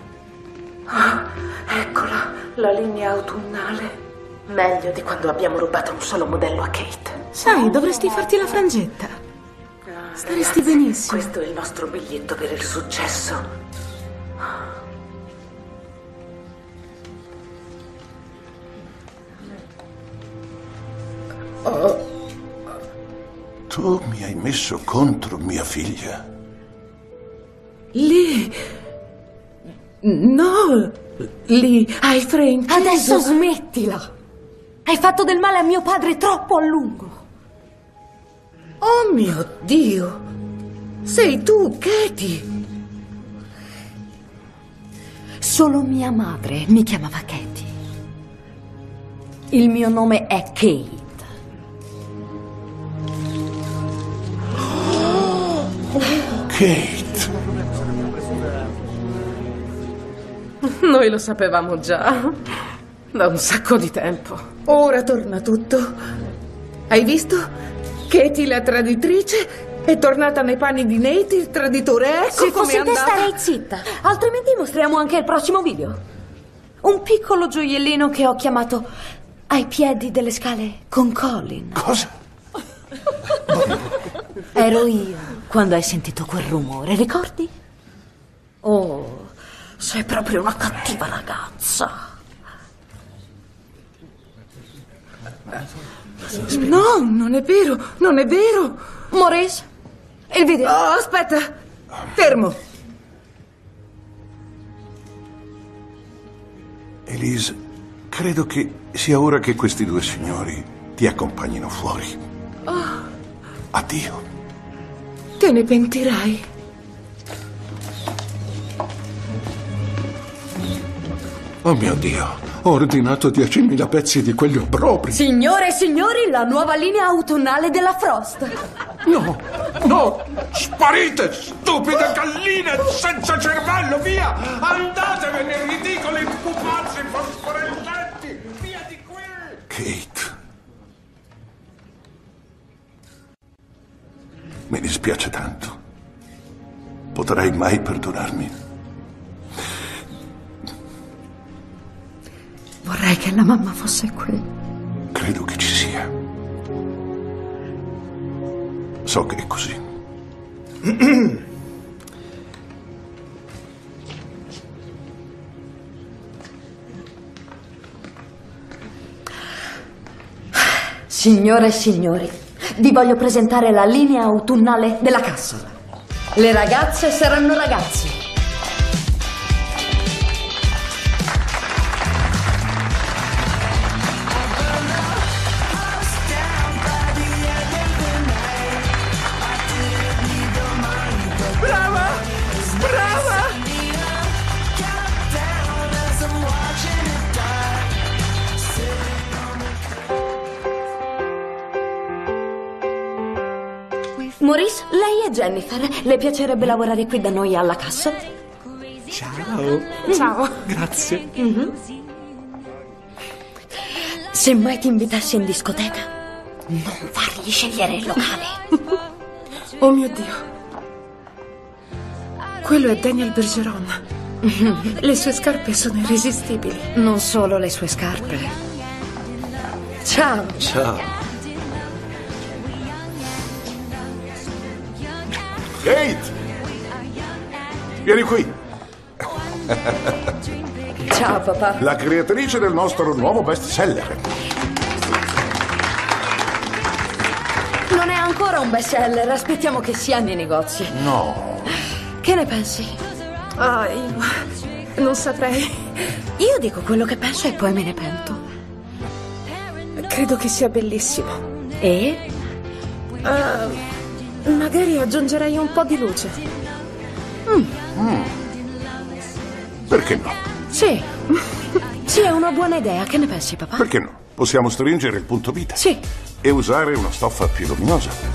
Eccola, la linea autunnale. Meglio di quando abbiamo rubato un solo modello a Kate. Sai, dovresti farti la frangetta. Staresti benissimo. Questo è il nostro biglietto per il successo. Tu mi hai messo contro mia figlia. Lì. No. Lì hai frainteso. Adesso smettila. Hai fatto del male a mio padre troppo a lungo. Oh mio Dio. Sei tu, Katie. Solo mia madre mi chiamava Katie. Il mio nome è Kate. Kate. Noi lo sapevamo già. Da un sacco di tempo. Ora torna tutto. Hai visto? Katie la traditrice è tornata nei panni di Nate, il traditore. Ecco Se come fossi è te andata. starei zitta. Altrimenti mostriamo anche il prossimo video. Un piccolo gioiellino che ho chiamato ai piedi delle scale con Colin. Cosa? Ero io quando hai sentito quel rumore, ricordi? Oh, sei proprio una cattiva ragazza. No, non è vero, non è vero. Maurice, il video. Oh, aspetta. Fermo. Elise, credo che sia ora che questi 2 signori ti accompagnino fuori. Addio. Te ne pentirai. Oh mio Dio, ho ordinato 10.000 pezzi di quelli obbropri. Signore e signori, la nuova linea autunnale della Frost. No, no, sparite, stupide galline senza cervello, via! Andatevene, ridicoli pupazzi fosforescenti, via di qui! Kate. Mi dispiace tanto. Potrai mai perdonarmi? Vorrei che la mamma fosse qui. Credo che ci sia. So che è così. Signore e signori, vi voglio presentare la linea autunnale della Castle. Le ragazze saranno ragazzi. Brava! Brava! Maurice, lei è Jennifer. Le piacerebbe lavorare qui da noi alla Castle? Ciao. Ciao. Grazie. Se mai ti invitassi in discoteca, non fargli scegliere il locale. Oh mio Dio. Quello è Daniel Bergeron. Le sue scarpe sono irresistibili. Non solo le sue scarpe. Ciao. Ciao. Kate! Vieni qui. Ciao papà. La creatrice del nostro nuovo bestseller. Non è ancora un bestseller, aspettiamo che sia nei negozi. No. Che ne pensi? Io non saprei. Io dico quello che penso e poi me ne pento. Credo che sia bellissimo. E? Magari aggiungerei un po' di luce. Perché no? Sì. Sì, è una buona idea. Che ne pensi, papà? Perché no? Possiamo stringere il punto vita. Sì. E usare una stoffa più luminosa.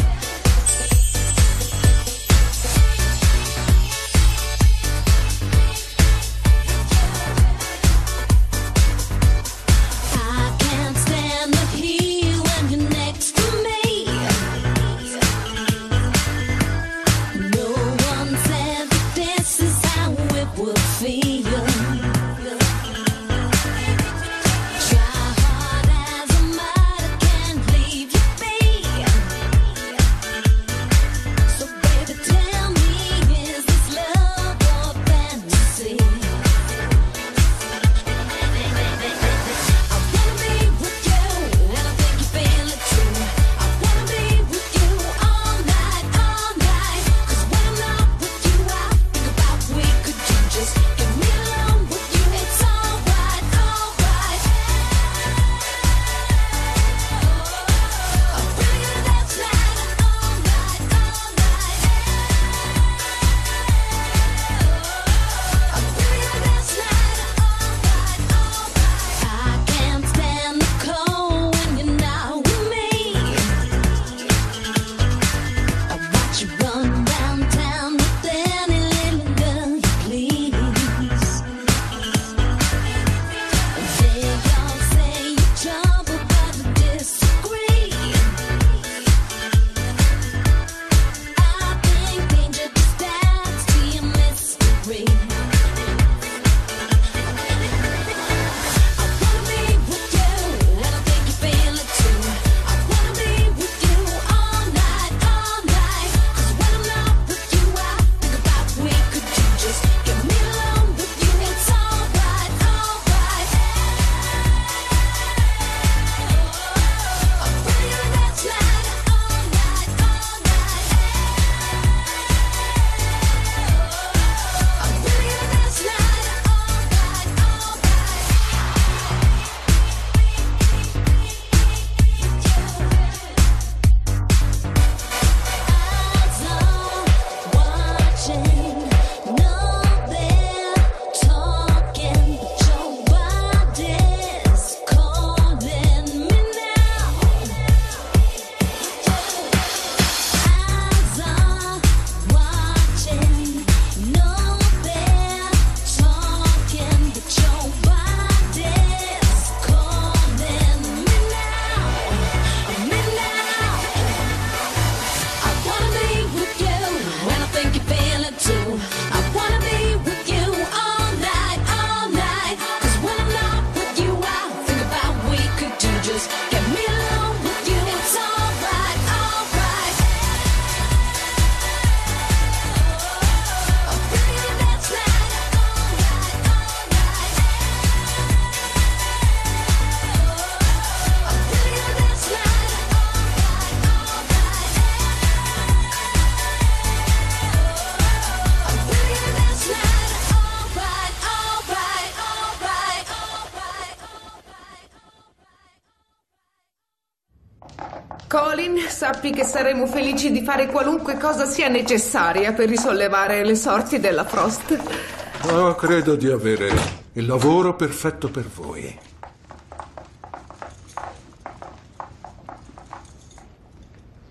Colin, sappi che saremo felici di fare qualunque cosa sia necessaria per risollevare le sorti della Frost. Oh, credo di avere il lavoro perfetto per voi.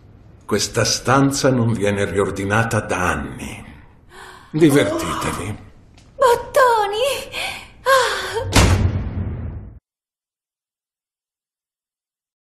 Questa stanza non viene riordinata da anni. Divertitevi.